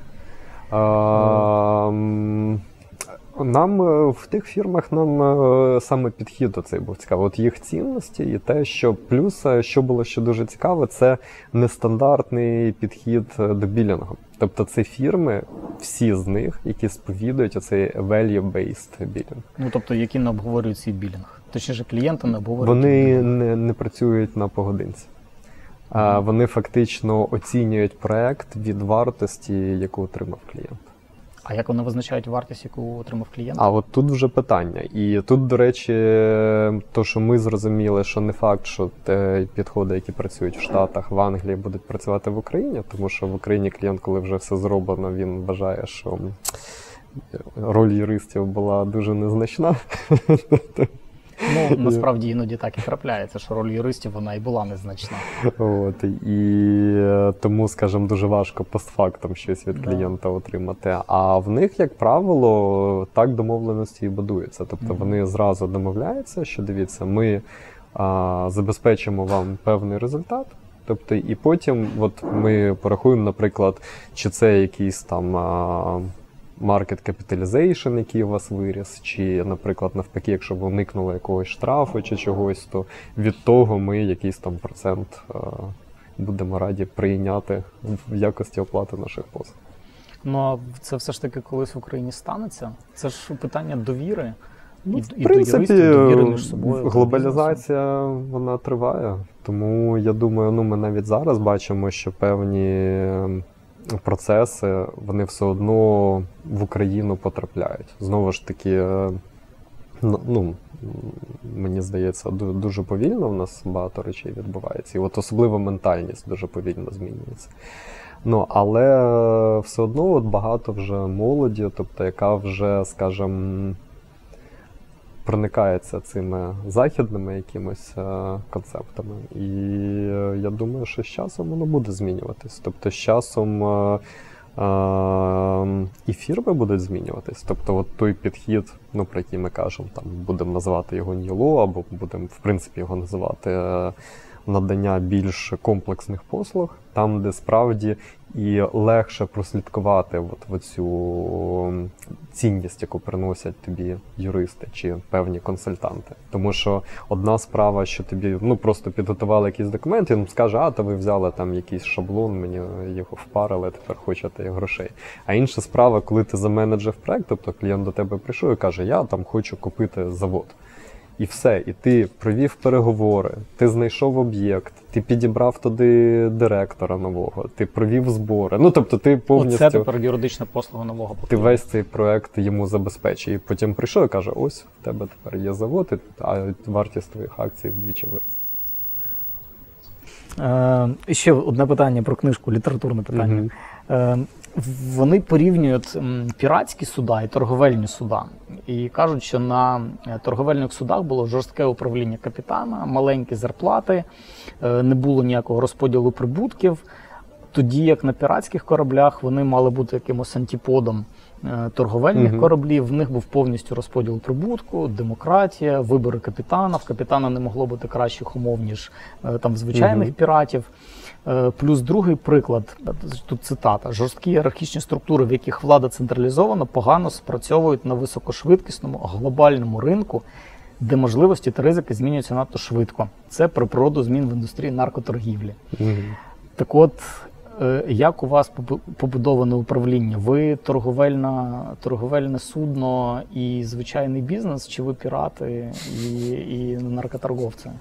Нам в тих фірмах саме підхід оцей був цікавий. От їх цінності і те, що плюс, що було ще дуже цікаво, це нестандартний підхід до білінгу. Тобто це фірми, всі з них, які сповідують оцей value-based білінг. Ну, тобто, які не обговорюють свій білінг. Точніше, клієнти не обговорюють. Вони не працюють на погодинці. Вони фактично оцінюють проект від вартості, яку отримав клієнт. А як вони визначають вартість, яку отримав клієнт? А от тут вже питання. І тут, до речі, то, що ми зрозуміли, що не факт, що підходи, які працюють в Штатах, в Англії, будуть працювати в Україні, тому що в Україні клієнт, коли вже все зроблено, він вважає, що роль юристів була дуже незначна. Ну, насправді іноді так і трапляється, що роль юристів вона і була незначна. От, і тому, скажімо, дуже важко постфактом щось від клієнта отримати. А в них, як правило, так домовленості і будуються. Тобто вони зразу домовляються, що дивіться, ми забезпечимо вам певний результат. Тобто, і потім от ми порахуємо, наприклад, чи це якийсь там market capitalization, який у вас виріс, чи, наприклад, навпаки, якщо ви уникнули якогось штрафу чи чогось, то від того ми якийсь там процент будемо раді прийняти в якості оплати наших послуг. Ну, а це все ж таки колись в Україні станеться? Це ж питання довіри. Ну, і в принципі, до юристів, довіри між собою. Глобалізація, вона триває. Тому, я думаю, ми навіть зараз бачимо, що певні процеси, вони все одно в Україну потрапляють. Знову ж таки, ну, мені здається, дуже повільно в нас багато речей відбувається. І от особливо ментальність дуже повільно змінюється. Ну, але все одно от багато вже молоді, тобто яка вже, скажімо, проникається цими західними якимось концептами. І я думаю, що з часом воно буде змінюватись. Тобто з часом і фірми будуть змінюватись. Тобто от той підхід, ну, про який ми кажемо, там, будемо називати його New Law, або будемо, в принципі, його називати надання більш комплексних послуг, там, де справді і легше прослідкувати от цю цінність, яку приносять тобі юристи чи певні консультанти. Тому що одна справа, що тобі просто підготували якісь документи, він скаже, то ви взяли там якийсь шаблон, мені його впарили, тепер хочете грошей. А інша справа, коли ти заменеджив проект, тобто клієнт до тебе прийшов і каже, я там хочу купити завод. І все, і ти провів переговори, ти знайшов об'єкт, ти підібрав туди директора нового, ти провів збори. Ну, тобто ти повністю... Оце тепер юридична послуга нового покоління. Ти весь цей проект йому забезпечив. І потім прийшов і каже, ось, в тебе тепер є завод, а вартість твоїх акцій вдвічі виросла. Ще одне питання про книжку, літературне питання. Вони порівнюють піратські суда і торговельні суда. І кажуть, що на торговельних судах було жорстке управління капітана, маленькі зарплати, не було ніякого розподілу прибутків. Тоді як на піратських кораблях вони мали бути якимось антиподом торговельних кораблів, в них був повністю розподіл прибутку, демократія, вибори капітана. В капітана не могло бути кращих умов, ніж там в звичайних піратів. Плюс другий приклад, тут цитата: жорсткі ієрархічні структури, в яких влада централізована, погано спрацьовують на високошвидкісному глобальному ринку, де можливості та ризики змінюються надто швидко. Це про природу змін в індустрії наркоторгівлі. Так от, як у вас побудоване управління? Ви торговельне судно і звичайний бізнес, чи ви пірати і наркоторговці?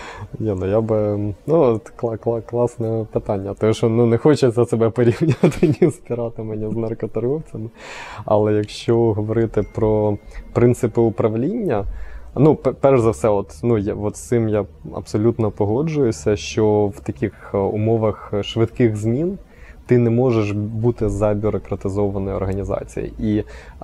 Класне питання. Тому що не хочеться себе порівнювати ні з піратами, ні з наркоторговцями. Але якщо говорити про принципи управління, перш за все, з цим я абсолютно погоджуюся, що в таких умовах швидких змін ти не можеш бути забюрократизованою організацією. І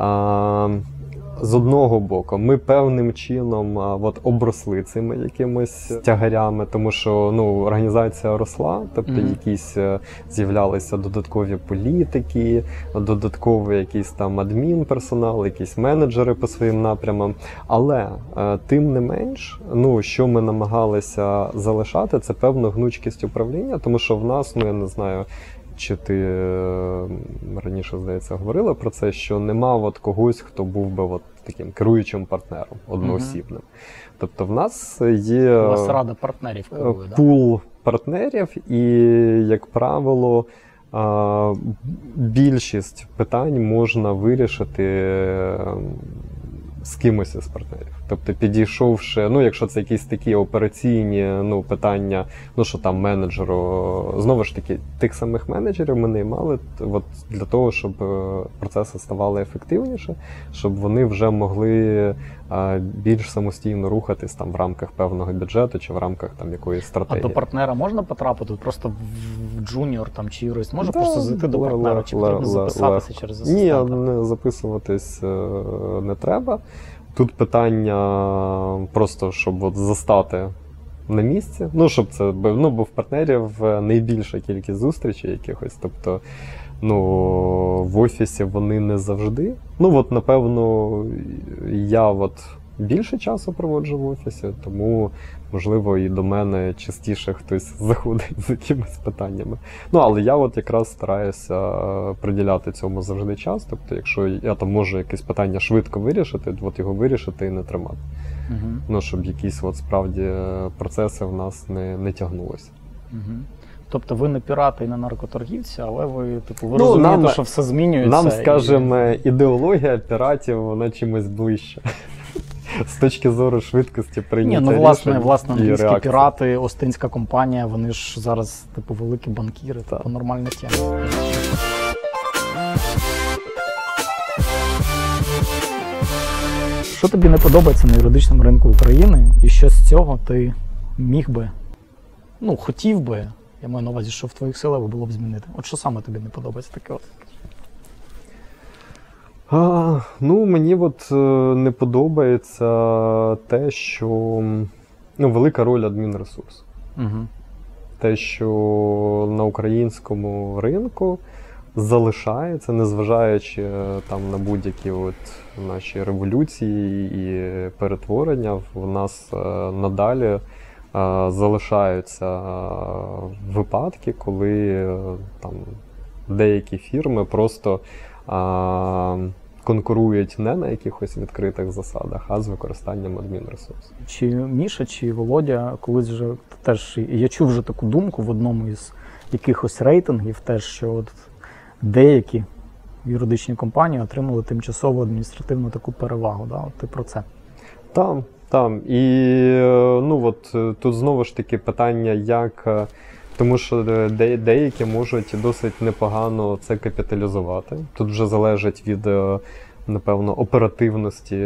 з одного боку, ми певним чином обросли цими якимись тягарями, тому що організація росла, тобто якісь з'являлися додаткові політики, додатковий якийсь там адмінперсонал, якісь менеджери по своїм напрямам. Але тим не менш, що ми намагалися залишати, це певну гнучкість управління, тому що в нас, я не знаю, чи ти раніше, здається, говорила про це, що нема когось, хто був би таким керуючим партнером, одноосібним. Тобто в нас є у вас рада партнерів керує, пул партнерів, і, як правило, більшість питань можна вирішити з кимось із партнерів. Тобто підійшовши, якщо це якісь такі операційні питання, що там менеджеру, знову ж таки, тих самих менеджерів ми наймали для того, щоб процеси ставали ефективніше, щоб вони вже могли більш самостійно рухатись там в рамках певного бюджету чи в рамках там якоїсь стратегії. А до партнера можна потрапити? Просто в джуніор там чи юрист може просто зайти до партнера, чи потрібно записатися через асистента? Ні, не записуватись не треба. Тут питання просто, щоб застати на місці, щоб це бо в партнерів найбільша кількість зустрічей якихось, тобто в офісі вони не завжди. Напевно, я більше часу проводжу в офісі, тому, можливо, і до мене частіше хтось заходить з якимись питаннями. Але я якраз стараюся приділяти цьому завжди час. Тобто, якщо я там можу якесь питання швидко вирішити, його вирішити і не тримати. Щоб якісь справді процеси в нас не тягнулися. Тобто ви не пірати і не наркоторгівці, але ви розумієте, що все змінюється. Нам, скажімо, ідеологія піратів, вона чимось ближче. З точки зору швидкості прийняття рішень. Власне, англійські пірати, Остинська компанія, вони ж зараз великі банкіри, нормальна тема. Що тобі не подобається на юридичному ринку України, і що з цього ти міг би, хотів би, я маю на увазі, що в твоїх силах було б змінити? Що саме тобі не подобається таке? Мені не подобається те, що велика роль адмінресурсу. Те, що на українському ринку залишається, незважаючи на будь-які наші революції і перетворення, в нас надалі залишаються випадки, коли деякі фірми просто конкурують не на якихось відкритих засадах, а з використанням адмінресурсу. Чи Міша, чи Володя, колись вже теж, я чув вже таку думку в одному із якихось рейтингів, теж, що деякі юридичні компанії отримали тимчасову адміністративну таку перевагу. Ти про це? Там. І тут знову ж таки питання, як... Тому що деякі можуть досить непогано це капіталізувати. Тут вже залежить від, напевно, оперативності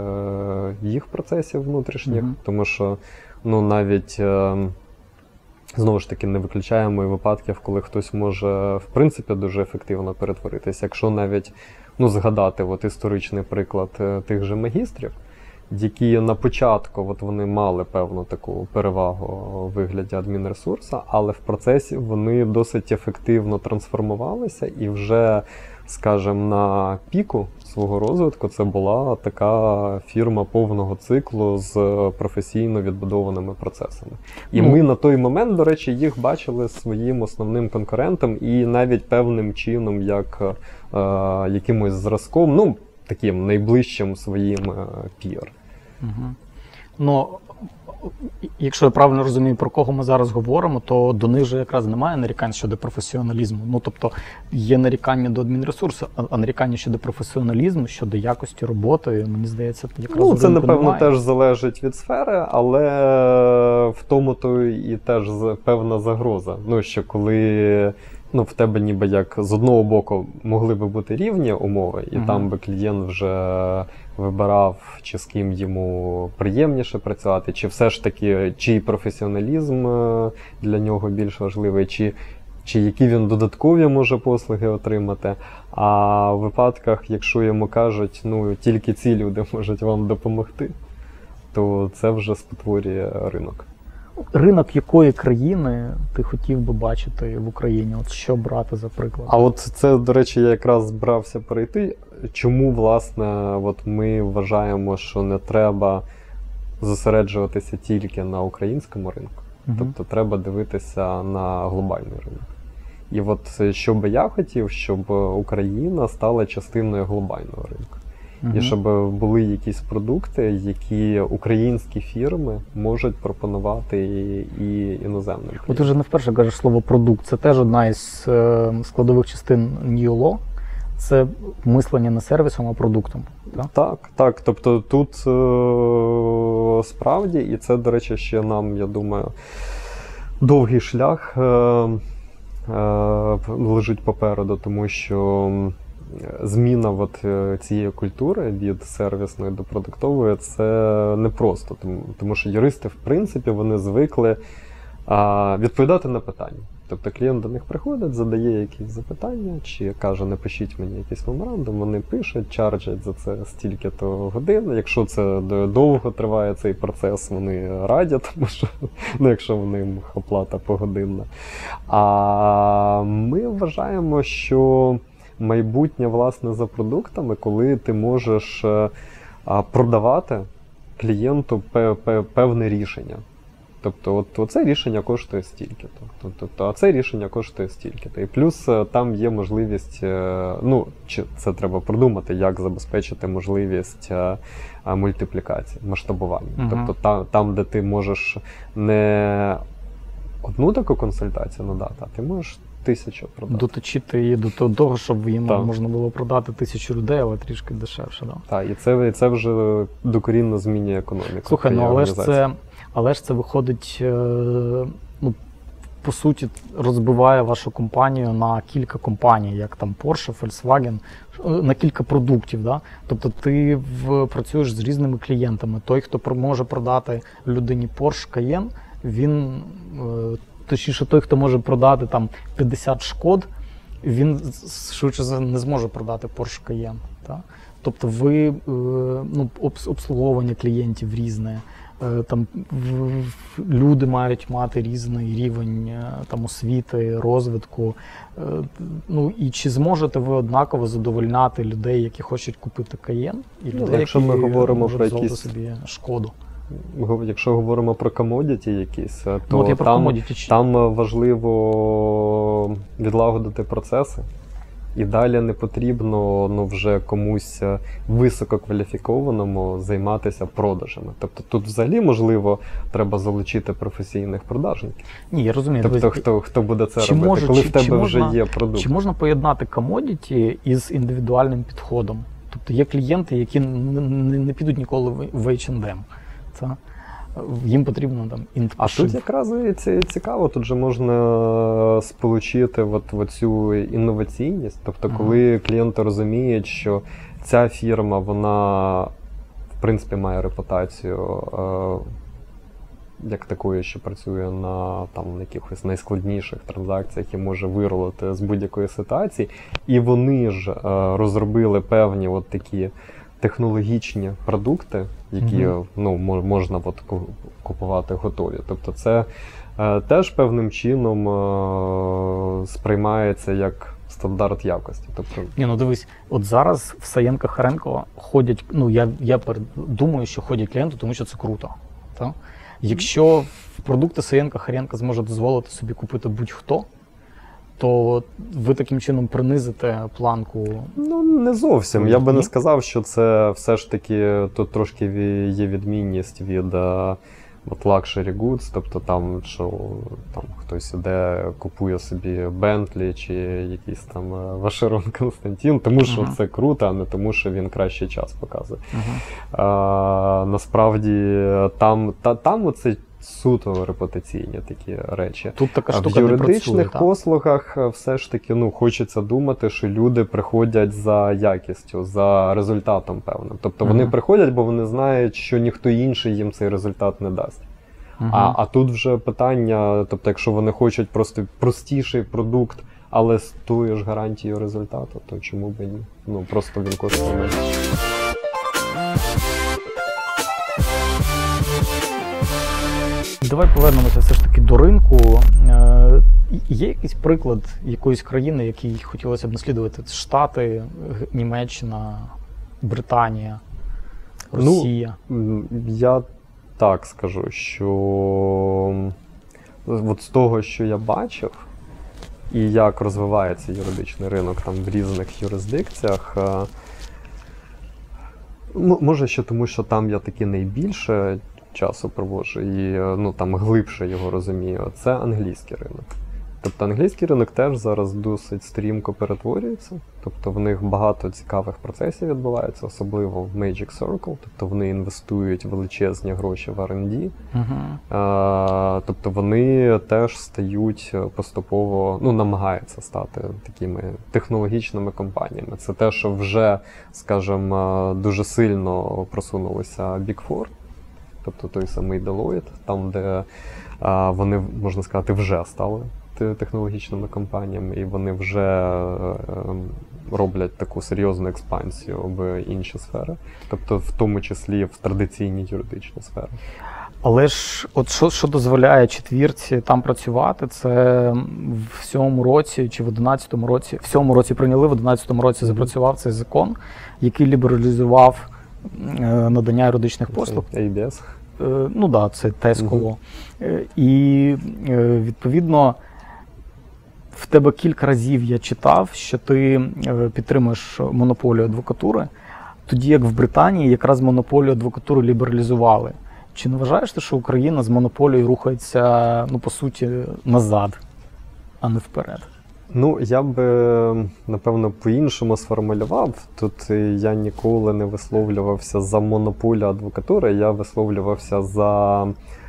їх процесів внутрішніх. Тому що навіть Знову ж таки, не виключаємо і випадків, коли хтось може, в принципі, дуже ефективно перетворитися. Якщо навіть згадати історичний приклад тих же магістрів, які на початку вони мали певну таку перевагу у вигляді адмінресурсу, але в процесі вони досить ефективно трансформувалися і вже, скажімо, на піку свого розвитку це була така фірма повного циклу з професійно відбудованими процесами. І ми на той момент, до речі, їх бачили своїм основним конкурентом і навіть певним чином, як якимось зразком, таким найближчим своїм пір. Ну, якщо я правильно розумію, про кого ми зараз говоримо, то до них же якраз немає нарікань щодо професіоналізму. Тобто є нарікання до адмінресурсу, а нарікання щодо професіоналізму, щодо якості роботи, мені здається, якраз це, напевно, немає. теж залежить від сфери, але в тому то і теж певна загроза. Що коли в тебе ніби як з одного боку могли би бути рівні умови, і там би клієнт вже вибирав, чи з ким йому приємніше працювати, чи все ж таки, чий професіоналізм для нього більш важливий, чи які він додаткові може послуги отримати. А в випадках, якщо йому кажуть, тільки ці люди можуть вам допомогти, то це вже спотворює ринок. Ринок якої країни ти хотів би бачити в Україні? Що брати за приклад? А це, до речі, я якраз збирався перейти. Чому, власне, ми вважаємо, що не треба зосереджуватися тільки на українському ринку. Тобто треба дивитися на глобальний ринок. І що би я хотів, щоб Україна стала частиною глобального ринку. І щоб були якісь продукти, які українські фірми можуть пропонувати і іноземним клієнтам. Ти вже не вперше кажеш слово «продукт». Це теж одна із складових частин New Law. Це мислення не сервісом, а продуктом. Так. Тобто тут справді, і це, до речі, ще нам, я думаю, довгий шлях лежить попереду, тому що зміна цієї культури від сервісної до продуктової – це непросто, тому що юристи, в принципі, вони звикли відповідати на питання. Тобто клієнт до них приходить, задає якісь запитання, чи каже, напишіть мені якийсь меморандум, вони пишуть, чарджать за це стільки-то годин. Якщо це довго триває цей процес, вони радять, тому що, якщо в них оплата погодинна. А ми вважаємо, що майбутнє, власне, за продуктами, коли ти можеш продавати клієнту певне рішення. Тобто, оце рішення коштує стільки-то, а це рішення коштує стільки-то. І плюс там є можливість, це треба продумати, як забезпечити можливість мультиплікації, масштабування. Тобто там, де ти можеш не одну таку консультацію надати, а ти можеш 1000 продати. Доточити її до того, щоб їм можна було продати 1000 людей, але трішки дешевше. Так, і це вже докорінно змінює економіку. Слухай, але ж це виходить, по суті, розбиває вашу компанію на кілька компаній, як там Porsche, Volkswagen, на кілька продуктів. Да? Тобто ти працюєш з різними клієнтами. Той, хто може продати людині Porsche Cayenne, він, точніше той, хто може продати там 50 Шкод, він швидше не зможе продати Porsche Cayenne. Да? Тобто ви, обслуговування клієнтів різне. Там люди мають мати різний рівень освіти, розвитку. І чи зможете ви однаково задовольняти людей, які хочуть купити Cayenne, і людей, якщо ми говоримо про якісь собі Шкоду? Якщо говоримо про комодіті якісь, то там важливо відлагодити процеси. І далі не потрібно вже комусь висококваліфікованому займатися продажами. Тобто тут взагалі, можливо, треба залучити професійних продажників. Ні, я розумію. Тобто хто буде це робити, коли в тебе вже є продукт. Чи можна поєднати комодіті із індивідуальним підходом? Тобто є клієнти, які не підуть ніколи в H&M. Їм потрібно А тут якраз і цікаво, тут же можна сполучити цю інноваційність. Тобто, коли клієнти розуміють, що ця фірма, вона, в принципі, має репутацію як такої, що працює на якихось найскладніших транзакціях і може вирулити з будь-якої ситуації. І вони ж розробили певні от такі технологічні продукти, які можна от купувати готові. Тобто це теж певним чином сприймається як стандарт якості. Тобто... Ні, дивись, от зараз в Саєнка Харенко ходять, я думаю, що ходять клієнти, тому що це круто. Так? Якщо в продукти Саєнка Харенко зможе дозволити собі купити будь-хто, то ви таким чином принизите планку? Не зовсім. Я би не сказав, що це все ж таки, тут трошки є відмінність від luxury goods, тобто там хтось іде, купує собі Bentley чи якийсь там Вашерон Константин, тому що це круто, а не тому, що він кращий час показує. Насправді там оце суто репутаційні такі речі. Тут така штука в юридичних не працює, послугах все ж таки хочеться думати, що люди приходять за якістю, за результатом певним. Тобто вони приходять, бо вони знають, що ніхто інший їм цей результат не дасть. А тут вже питання, тобто якщо вони хочуть просто простіший продукт, але з тою ж гарантією результату, то чому б і ні? Просто він коштує менше. Давай повернемося все ж таки до ринку. Є якийсь приклад якоїсь країни, який хотілося б наслідувати? Штати, Німеччина, Британія, Росія? Я так скажу, що от з того, що я бачив, і як розвивається юридичний ринок там в різних юрисдикціях, може ще тому, що там я таки найбільше часу проводжу і там глибше його розумію, це англійський ринок. Тобто англійський ринок теж зараз досить стрімко перетворюється, тобто в них багато цікавих процесів відбувається, особливо в Magic Circle, тобто вони інвестують величезні гроші в R&D, тобто вони теж стають поступово, намагаються стати такими технологічними компаніями. Це те, що вже, скажімо, дуже сильно просунулися Big Four, тобто той самий Deloitte, там, де вони, можна сказати, вже стали технологічними компаніями, і вони вже роблять таку серйозну експансію в інші сфери, тобто в тому числі в традиційні юридичні сфери. Але ж от що дозволяє четвірці там працювати, це в 7-му році чи в 11-му році, в 7-му році прийняли, в 11-му році запрацював цей закон, який лібералізував надання юридичних послуг. ABS. Це ТСКО. І, відповідно, в тебе кілька разів я читав, що ти підтримуєш монополію адвокатури, тоді як в Британії якраз монополію адвокатури лібералізували. Чи не вважаєш ти, що Україна з монополією рухається, по суті, назад, а не вперед? Я би, напевно, по-іншому сформулював. Тут я ніколи не висловлювався за монополію адвокатури, я висловлювався за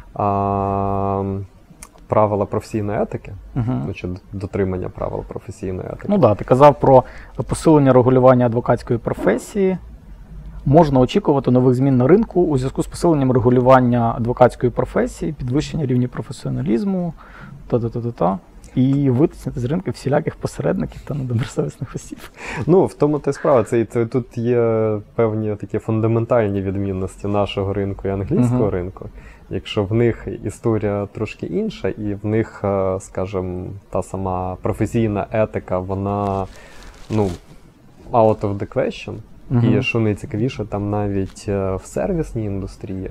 правила професійної етики, чи дотримання правил професійної етики. Ти казав про посилення регулювання адвокатської професії. Можна очікувати нових змін на ринку у зв'язку з посиленням регулювання адвокатської професії, підвищення рівня професіоналізму, і витиснути з ринку всіляких посередників та недобросовісних осіб. В тому та й справа. Тут є певні такі фундаментальні відмінності нашого ринку і англійського ринку. Якщо в них історія трошки інша, і в них, скажімо, та сама професійна етика, вона, out of the question. І що найцікавіше, там навіть в сервісній індустрії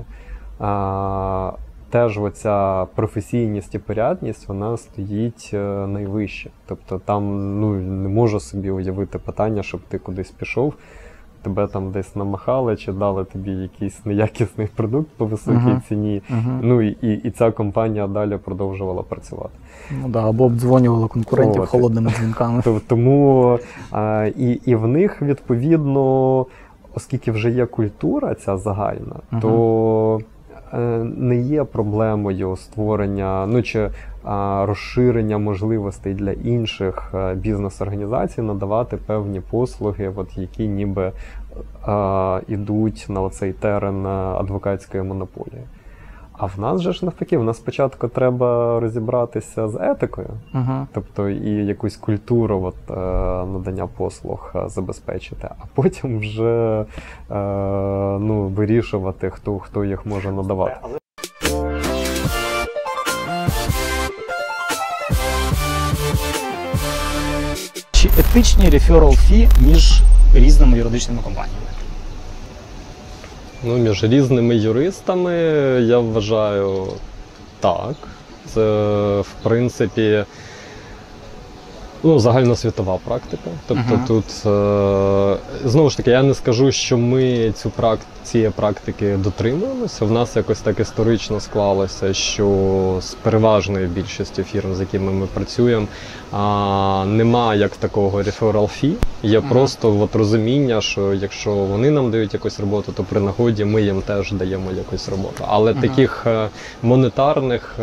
теж оця професійність і порядність, вона стоїть найвище. Тобто там не можу собі уявити питання, щоб ти кудись пішов, тебе там десь намахали чи дали тобі якийсь неякісний продукт по високій ціні, і ця компанія далі продовжувала працювати. Або обдзвонювала конкурентів холодними дзвінками. Тому і в них, відповідно, оскільки вже є культура ця загальна, то не є проблемою створення, чи розширення можливостей для інших бізнес-організацій надавати певні послуги, які ніби ідуть на оцей терен адвокатської монополії. А в нас же ж навпаки, в нас спочатку треба розібратися з етикою, тобто і якусь культуру надання послуг забезпечити, а потім вже вирішувати, хто їх може надавати. Чи етичні referral fee між різними юридичними компаніями? Між різними юристами, я вважаю, так. Це, в принципі, загальносвітова практика. Тобто тут, знову ж таки, я не скажу, що ми цієї практики дотримуємося. В нас якось так історично склалося, що з переважною більшістю фірм, з якими ми працюємо, немає як такого referral fee. Є просто розуміння, що якщо вони нам дають якусь роботу, то при нагоді ми їм теж даємо якусь роботу. Але таких монетарних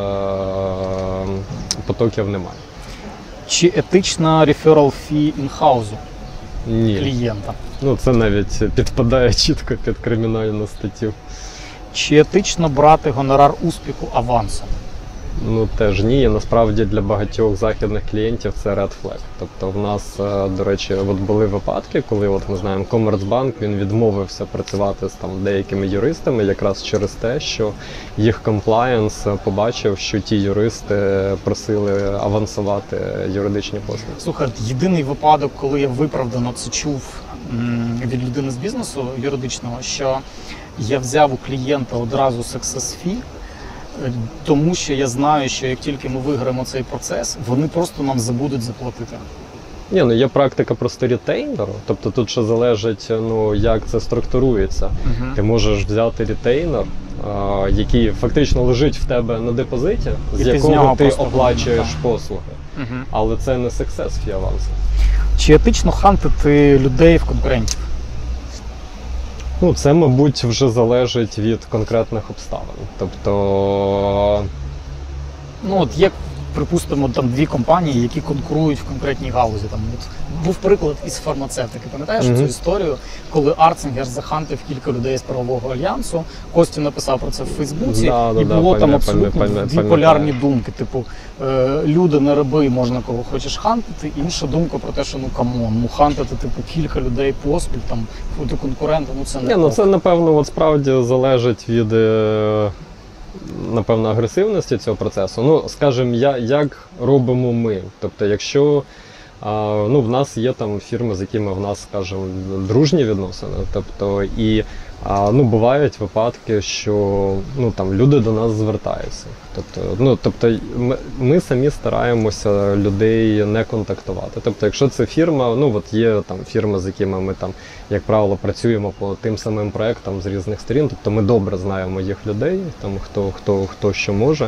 потоків немає. Чи етична referral fee in-house Ні. клієнта? Це навіть підпадає чітко під кримінальну статтю. Чи етично брати гонорар успіху авансом? Теж ні. Насправді для багатьох західних клієнтів це red flag. Тобто в нас, до речі, були випадки, коли ми знаємо, Комерцбанк, він відмовився працювати з деякими юристами якраз через те, що їх комплаєнс побачив, що ті юристи просили авансувати юридичні послуги. Слухай, єдиний випадок, коли я виправдано це чув від людини з бізнесу юридичного, що я взяв у клієнта одразу success fee, тому що я знаю, що як тільки ми виграємо цей процес, вони просто нам забудуть заплатити. Є практика просто ретейнеру, тобто тут ще залежить, як це структурується. Ти можеш взяти ретейнер, який фактично лежить в тебе на депозиті, з якого ти оплачуєш послуги. Але це не success fee авансу. Чи етично хантити людей в конкурентів? Це, мабуть, вже залежить від конкретних обставин. Тобто... Є, припустимо, дві компанії, які конкурують в конкретній галузі. Був приклад із фармацевтики. Пам'ятаєш цю історію, коли Арценгер захантив кілька людей з правового альянсу, Костю написав про це в Фейсбуці, і було там абсолютно дві полярні думки. Типу, люди не раби, можна кого хочеш хантити. Інша думка про те, що камон, хантити кілька людей поспіль, бути конкурентом, це не це, напевно, справді залежить від агресивності цього процесу. Скажімо, як робимо ми. Тобто, якщо в нас є фірми, з якими в нас, скажімо, дружні відносини. Тобто, і бувають випадки, що люди до нас звертаються. Тобто ми самі стараємося людей не контактувати. Тобто, якщо це фірма, є фірми, з якими ми як правило, працюємо по тим самим проектам з різних сторін. Тобто ми добре знаємо їх людей, хто що може.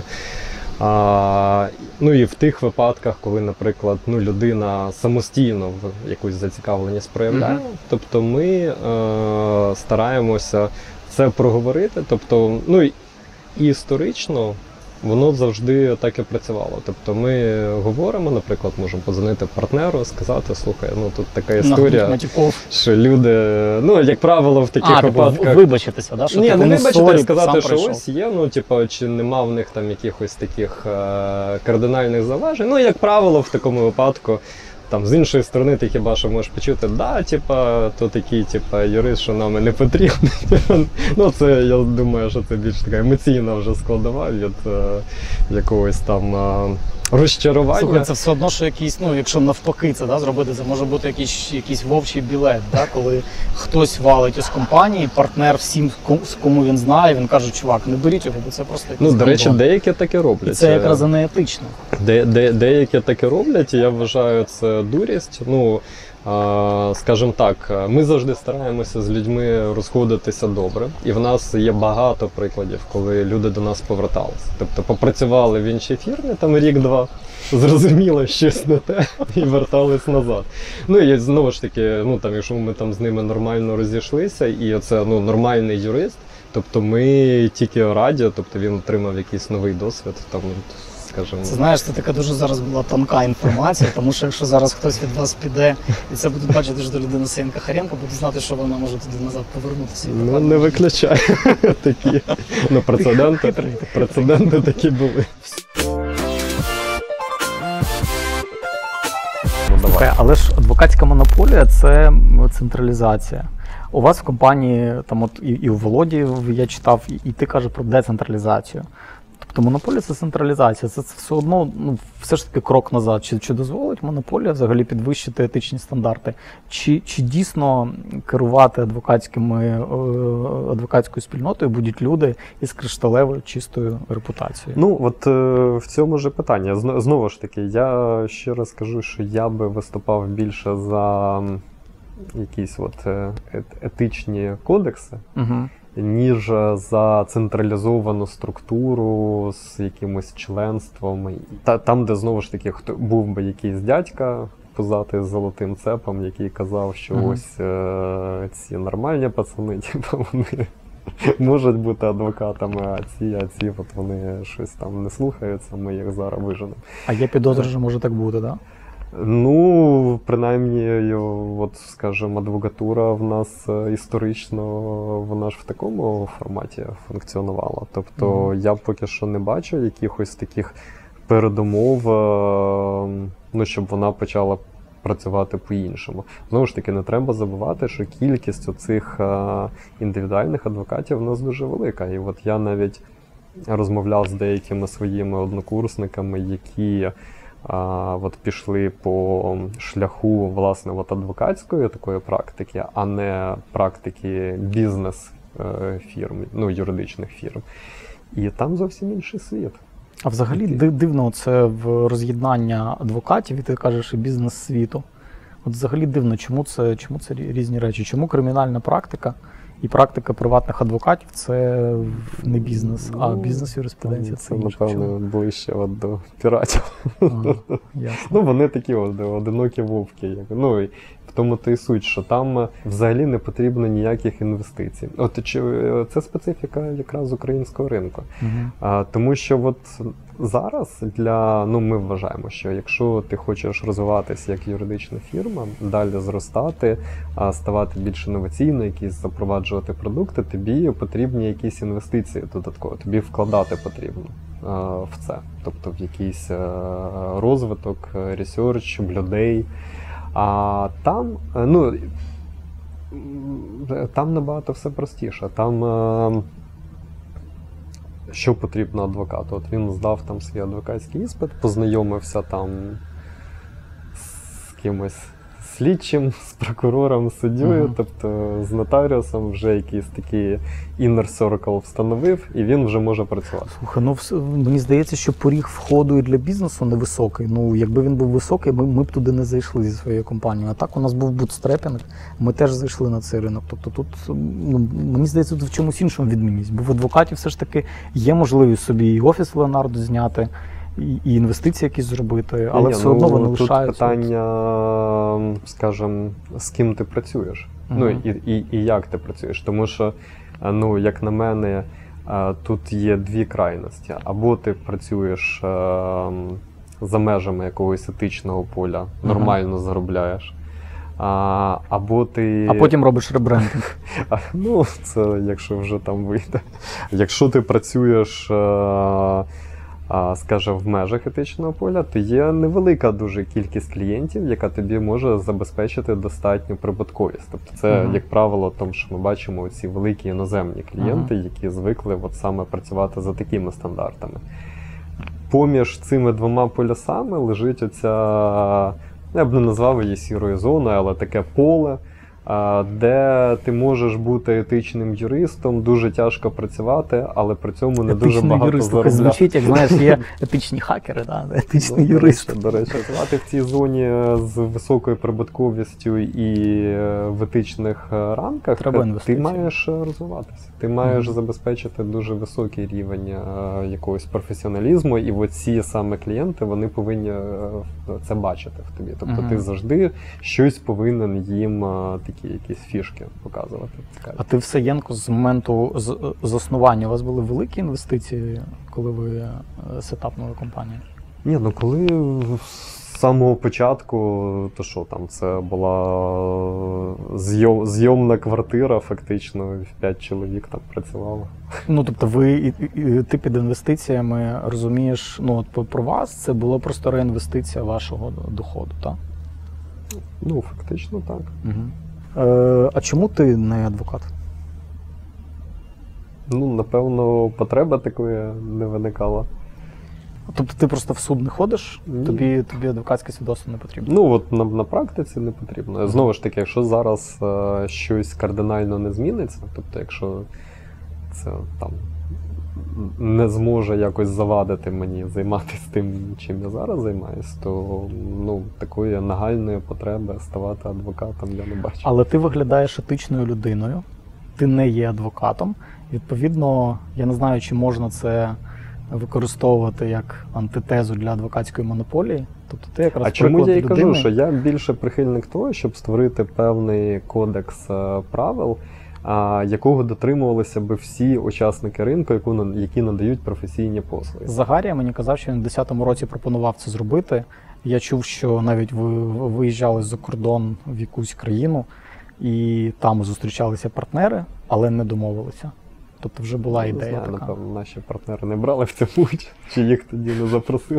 І в тих випадках, коли, наприклад, людина самостійно якусь зацікавленість проявляє, тобто ми стараємося це проговорити. Тобто, і історично воно завжди так і працювало. Тобто ми говоримо, наприклад, можемо подзвонити партнеру, сказати, слухай, тут така історія, що люди, як правило, в таких випадках... вибачитися, да? Що не вибачитися, сказати, що прийшов. Ось є, чи нема в них якихось таких кардинальних зауважень. Як правило, в такому випадку, з іншої сторони, ти хіба що можеш почути, то такий, юрист, що нам не потрібен. Це, я думаю, що це більш така емоційна вже складова від якогось розчарування. Слухай, це все одно, що якийсь, якщо навпаки це зробити, це може бути якийсь вовчий білет, коли хтось валить із компанії, партнер всім, кому він знає, він каже, чувак, не беріть його, бо це просто якийсь до речі, деякі так і роблять. І це якраз неетично. Деякі так і роблять, і я вважаю, це дурість. Скажімо так, ми завжди стараємося з людьми розходитися добре. І в нас є багато прикладів, коли люди до нас поверталися. Тобто попрацювали в іншій фірмі, рік-два, зрозуміло щось не те, і вертались назад. І знову ж таки, якщо ми з ними нормально розійшлися, і це нормальний юрист, тобто ми тільки раді, тобто він отримав якийсь новий досвід, скажімо. Це, знаєш, це така дуже зараз була тонка інформація, тому що якщо зараз хтось від вас піде, і це будуть бачити, що людина Саєнка Харенко, буде знати, що вона може туди назад повернутися. Ну, не виключаю такі. Ну, прецеденти такі були. Але ж адвокатська монополія – це централізація. У вас в компанії, там от і у Володі я читав, і ти кажеш про децентралізацію. Тобто монополія – це централізація, це все одно, ну, все ж таки крок назад. Чи дозволить монополія взагалі підвищити етичні стандарти? Чи дійсно керувати адвокатською спільнотою будуть люди із кришталевою чистою репутацією? Ну, от в цьому ж питання. Знову ж таки, я ще раз кажу, що я би виступав більше за якісь от етичні кодекси, ніж за централізовану структуру з якимось членством. Там, де, знову ж таки, був би якийсь дядька позати з золотим цепом, який казав, що ось ці нормальні пацани, типу, вони можуть бути адвокатами, а ці от вони щось там не слухаються, ми їх зараз виженемо. А є підозра, що може так бути, так? Ну, принаймні, от, скажімо, адвокатура в нас історично, вона ж в такому форматі функціонувала. Тобто я поки що не бачу якихось таких передумов, ну, щоб вона почала працювати по-іншому. Знову ж таки, не треба забувати, що кількість оцих індивідуальних адвокатів в нас дуже велика. І от я навіть розмовляв з деякими своїми однокурсниками, які от пішли по шляху, власне, от адвокатської такої практики, а не практики бізнес-фірм, ну, юридичних фірм. І там зовсім інший світ. А взагалі дивно це в роз'єднання адвокатів, і ти кажеш, і бізнес-світу. От взагалі дивно, чому це різні речі? Чому кримінальна практика і практика приватних адвокатів – це не бізнес, а бізнес-юриспруденція – це інше? Напевно, ближче от до піратів. Ясно. Ну, вони такі одинокі вовки. Ну, і в тому то і суть, що там взагалі не потрібно ніяких інвестицій. От це специфіка якраз українського ринку. Тому що от зараз ми вважаємо, що якщо ти хочеш розвиватися як юридична фірма, далі зростати, ставати більш інноваційно, якісь запроваджувати продукти, тобі потрібні якісь інвестиції додатково, тобі вкладати потрібно в це. Тобто в якийсь розвиток, ресерч, людей. А там, там набагато все простіше. Там що потрібно адвокату? От він здав там свій адвокатський іспит, познайомився там з кимось слідчим, з прокурором, з суддєю, тобто з нотаріусом вже якийсь такий inner circle встановив, і він вже може працювати. Слухай, мені здається, що поріг входу і для бізнесу невисокий. Ну, якби він був високий, ми б туди не зайшли зі своєю компанією. А так у нас був бутстрепінг, ми теж зайшли на цей ринок. Тобто тут, мені здається, тут в чомусь іншому відмінність. Бо в адвокатів все ж таки є можливість собі і офіс Леонардо зняти, і інвестиції якісь зробити, але все одно вони лишаються. Тут питання, скажімо, з ким ти працюєш, ну і як ти працюєш. Тому що, як на мене, тут є дві крайності. Або ти працюєш за межами якогось етичного поля, нормально заробляєш, або ти... А потім робиш ребрендинг. Ну, це якщо вже там вийде. Якщо ти працюєш... скажімо, в межах етичного поля, то є невелика дуже кількість клієнтів, яка тобі може забезпечити достатню прибутковість. Тобто це, як правило, тому що ми бачимо ці великі іноземні клієнти, які звикли от саме працювати за такими стандартами. Поміж цими двома полюсами лежить оця, я б не назвав її сірою зоною, але таке поле, де ти можеш бути етичним юристом, дуже тяжко працювати, але при цьому не дуже багато заробляти. Звучить, як, знаєш, є етичні хакери, етичний юрист. До речі, працювати в цій зоні з високою прибутковістю і в етичних рамках, ти маєш розвиватися. Ти маєш забезпечити дуже високий рівень якогось професіоналізму, і оці саме клієнти, вони повинні це бачити в тобі. Тобто ти завжди щось повинен їм такі якісь фішки показувати. А ти в Саєнко з моменту заснування, у вас були великі інвестиції, коли ви сетапнули компанію? Ні, ну коли з самого початку, то що там, це була зйомна квартира, фактично, 5 чоловік там працювало. Ну, тобто ти під інвестиціями розумієш, ну, от про вас це була просто реінвестиція вашого доходу, так? Ну, фактично так. Угу. А чому ти не адвокат? Ну, напевно, потреба такої не виникала. Тобто ти просто в суд не ходиш, Ні. тобі адвокатське свідоцтво не потрібно? Ну, от на практиці не потрібно. Знову ж таки, якщо зараз щось кардинально не зміниться, тобто якщо це там не зможе якось завадити мені займатися тим, чим я зараз займаюся, то ну, такої нагальної потреби ставати адвокатом я не бачу. Але ти виглядаєш етичною людиною, ти не є адвокатом. Відповідно, я не знаю, чи можна це використовувати як антитезу для адвокатської монополії. Тобто ти якраз а чому я і людини... кажу, що я більше прихильник того, щоб створити певний кодекс правил, якого дотримувалися би всі учасники ринку, які надають професійні послуги. Загарія мені казав, що він в 2010 році пропонував це зробити. Я чув, що навіть ви виїжджали за кордон в якусь країну, і там зустрічалися партнери, але не домовилися. Тобто вже була ідея не знаю, така. напевно, наші партнери не брали в цьому участь, чи їх тоді не запросили.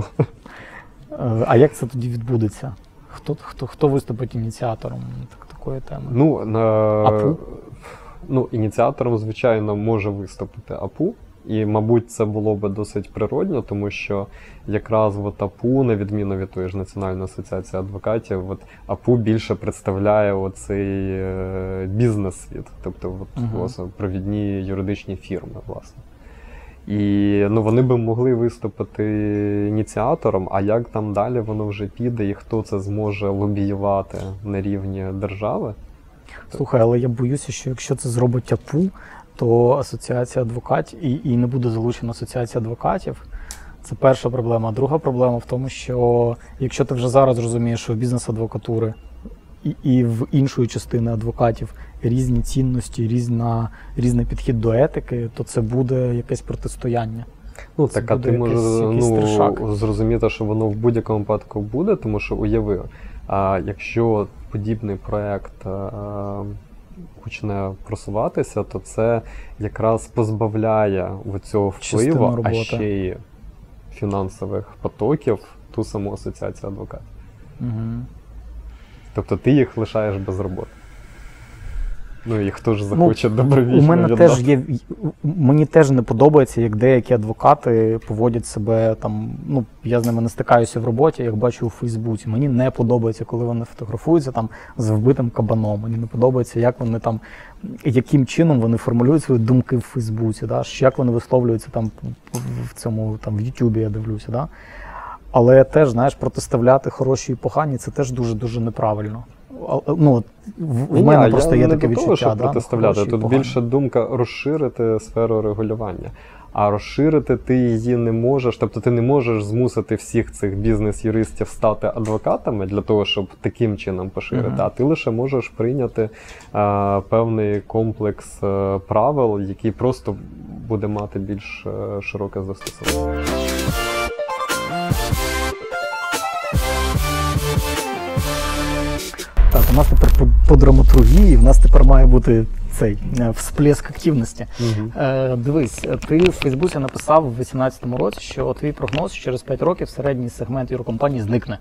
А як це тоді відбудеться? Хто виступить ініціатором такої теми? АПУ? Ну, ініціатором, звичайно, може виступити АПУ. І, мабуть, це було би досить природньо, тому що якраз от АПУ, на відміну від тої ж Національної асоціації адвокатів, от АПУ більше представляє оцей бізнес-світ, тобто власне, провідні юридичні фірми, власне. І ну, вони би могли виступити ініціатором, а як там далі воно вже піде і хто це зможе лобіювати на рівні держави? Слухай, але я боюся, що якщо це зробить АПУ, то асоціація адвокатів і не буде залучена асоціація адвокатів. Це перша проблема. Друга проблема в тому, що якщо ти вже зараз розумієш, що в бізнес-адвокатури і в іншої частини адвокатів різні цінності, різний підхід до етики, то це буде якесь протистояння. Ну так, а ти можеш зрозуміти, що воно в будь-якому випадку буде, тому що уяви, якщо подібний проєкт почне просуватися, то це якраз позбавляє цього впливу, а ще й фінансових потоків ту саму асоціацію адвокатів. Угу. Тобто ти їх лишаєш без роботи. Ну і хто ж захоче добровільно віддати? Мені теж не подобається, як деякі адвокати поводять себе там, ну, я з ними не стикаюся в роботі, як бачу у Фейсбуці. Мені не подобається, коли вони фотографуються там з вбитим кабаном. Мені не подобається, як вони там, яким чином вони формулюють свої думки в Фейсбуці, да? Як вони висловлюються там в цьому, там в Ютубі, я дивлюся, да? Але теж, знаєш, протиставляти хороші і погані, це теж дуже-дуже неправильно. Ну, в мене просто є таке відчуття. Щоб протиставляти. Тут більше думка розширити сферу регулювання. А розширити ти її не можеш, тобто ти не можеш змусити всіх цих бізнес-юристів стати адвокатами для того, щоб таким чином поширити, а ти лише можеш прийняти певний комплекс правил, який просто буде мати більш широке застосування. Так, у нас тепер по драматургії, в нас тепер має бути цей всплеск активності. Дивись, ти в Фейсбуці написав у 2018 році, що твій прогноз, що через 5 років середній сегмент юркомпаній зникне.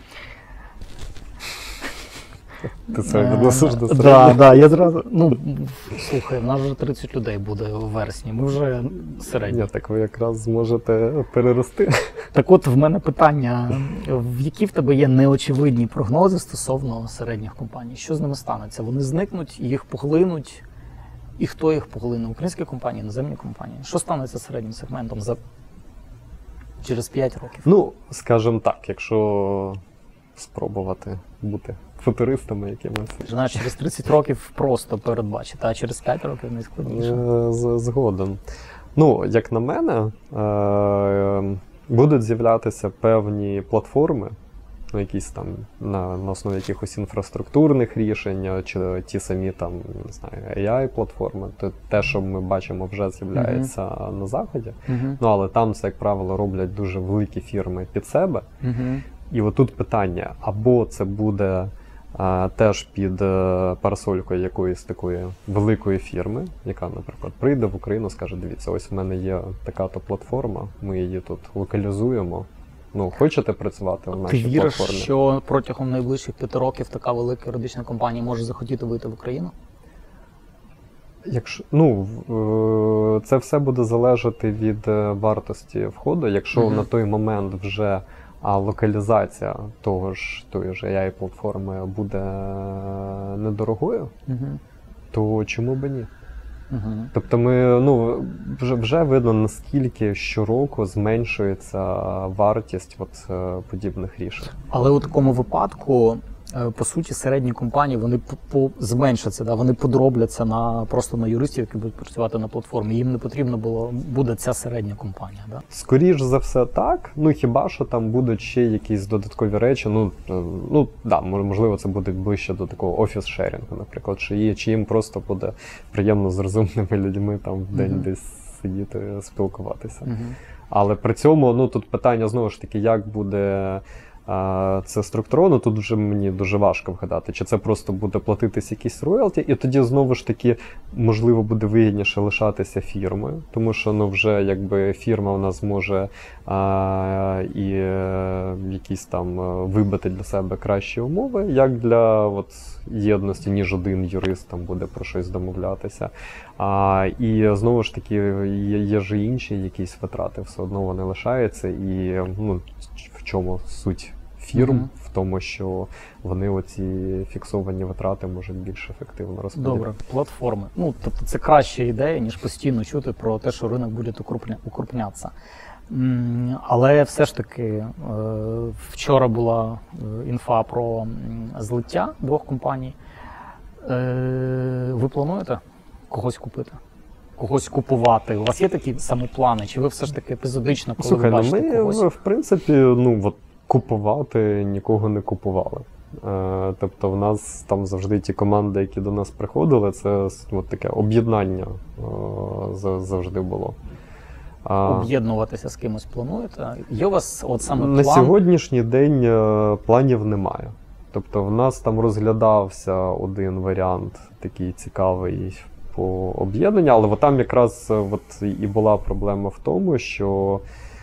Ти це відносиш до середнього? Так, я зразу, ну, слухай, в нас вже 30 людей буде у вересні, ми вже середні. Ні, так ви якраз зможете перерости. Так от в мене питання, які в тебе є неочевидні прогнози стосовно середніх компаній? Що з ними станеться? Вони зникнуть, їх поглинуть, і хто їх поглине? Українські компанії, іноземні компанії? Що станеться з середнім сегментом через 5 років? Ну, скажімо так, якщо спробувати бути футуристами якимось. Знаєш, через 30 років просто передбачити, а через 5 років найскладніше. Згоден. Ну, як на мене, будуть з'являтися певні платформи, ну, якісь там на основі якихось інфраструктурних рішень, чи ті самі там, не знаю, AI-платформи, то те, що ми бачимо, вже з'являється на Заході. Ну, але там це, як правило, роблять дуже великі фірми під себе. І отут питання, або це буде теж під парасолькою якоїсь такої великої фірми, яка, наприклад, прийде в Україну, скаже, дивіться, ось в мене є така-то платформа, ми її тут локалізуємо. Ну, хочете працювати в нашій Ти віриш, платформі? що протягом найближчих 5 років така велика юридична компанія може захотіти вийти в Україну? Якщо, це все буде залежати від вартості входу. Якщо на той момент вже локалізація тої ж AI-платформи буде недорогою, то чому б ні? Тобто вже видно, наскільки щороку зменшується вартість подібних рішень. Але у такому випадку, по суті, середні компанії, вони зменшаться, да? Вони подробляться просто на юристів, які будуть працювати на платформі. Їм не потрібно буде ця середня компанія. Да? Скоріш за все так, хіба що там будуть ще якісь додаткові речі, можливо, це буде ближче до такого офіс-шерінгу, наприклад, чи їм просто буде приємно з розумними людьми там в день десь сидіти, спілкуватися. Але при цьому, тут питання знову ж таки, як буде це структуровано, тут вже мені дуже важко вгадати, чи це просто буде платитись якісь роялті, і тоді знову ж таки, можливо, буде вигідніше лишатися фірмою, тому що вже якби фірма у нас може і якісь там вибити для себе кращі умови, як для єдності, ніж один юрист там буде про щось домовлятися. І знову ж таки, є ж інші якісь витрати, все одно вони лишаються, і в чому суть фірм, в тому, що вони оці фіксовані витрати можуть більш ефективно розподіляти. Добре, платформи. Тобто це краща ідея, ніж постійно чути про те, що ринок буде укрупнятися. Але все ж таки, вчора була інфа про злиття 2 компаній. Ви плануєте когось купити? Когось купувати? У вас є такі саме плани? Чи ви все ж таки епізодично, коли ви бачите когось? Ми, в принципі, купувати нікого не купували. Тобто в нас там завжди ті команди, які до нас приходили, це таке об'єднання завжди було. Об'єднуватися з кимось плануєте? Є у вас саме план? На сьогоднішній день планів немає. Тобто в нас там розглядався один варіант такий цікавий по об'єднанню, але там якраз і була проблема в тому, що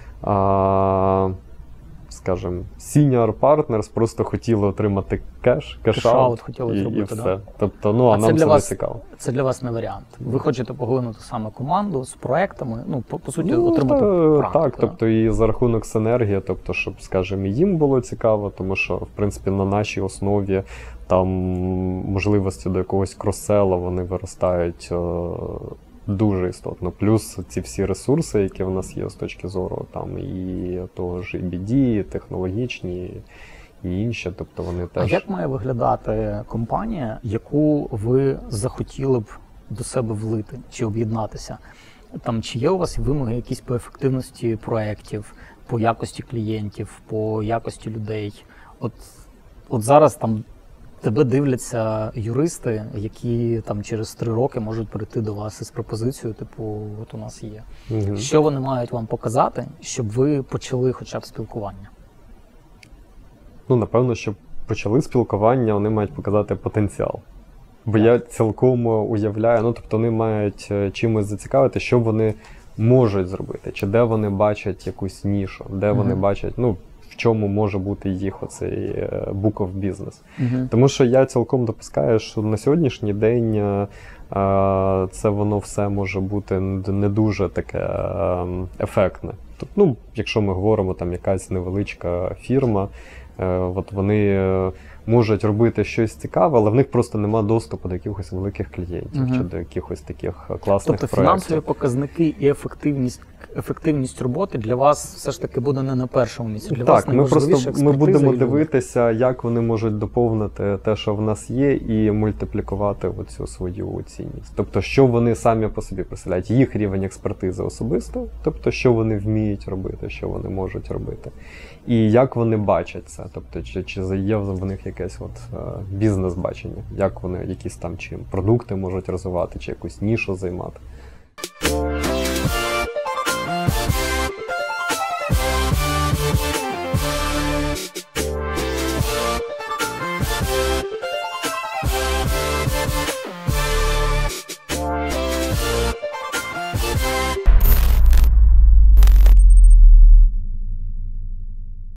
скажімо, senior partners просто хотіли отримати кеш-аут хотіли зробити, і все. Да? Тобто, а нам це не цікаво. Це для вас не варіант. Ви хочете поглинути саме команду з проектами, по суті, отримати практику. Так, тобто і за рахунок синергії, тобто, щоб, скажімо, їм було цікаво, тому що, в принципі, на нашій основі там можливості до якогось крос-села, вони виростають дуже істотно. Плюс ці всі ресурси, які в нас є з точки зору там і того ж BD, технологічні і інші, тобто вони теж... А як має виглядати компанія, яку ви захотіли б до себе влити чи об'єднатися? Чи є у вас вимоги якісь по ефективності проєктів, по якості клієнтів, по якості людей? От зараз тебе дивляться юристи, які через 3 роки можуть прийти до вас із пропозицією, от у нас є. Що вони мають вам показати, щоб ви почали хоча б спілкування? Напевно, щоб почали спілкування, вони мають показати потенціал. Бо я цілком уявляю, тобто вони мають чимось зацікавити, що вони можуть зробити, чи де вони бачать якусь нішу, де вони бачать, в чому може бути їх оцей book of business. Тому що я цілком допускаю, що на сьогоднішній день це воно все може бути не дуже таке ефектне. Тобто, якщо ми говоримо, якась невеличка фірма, вони можуть робити щось цікаве, але в них просто немає доступу до якихось великих клієнтів чи до якихось таких класних проєктів. Тобто фінансові показники і ефективність ефективність роботи для вас все ж таки буде не на першому місці. Для вас Так, ми просто найважливіше ми експертиза будемо і люди. дивитися, як вони можуть доповнити те, що в нас є, і мультиплікувати оцю свою цінність. Тобто, що вони самі по собі представляють, їх рівень експертизи особисто, тобто, що вони вміють робити, що вони можуть робити, і як вони бачать це, тобто, чи є в них якесь бізнес-бачення, як вони якісь там чи продукти можуть розвивати, чи якусь нішу займати.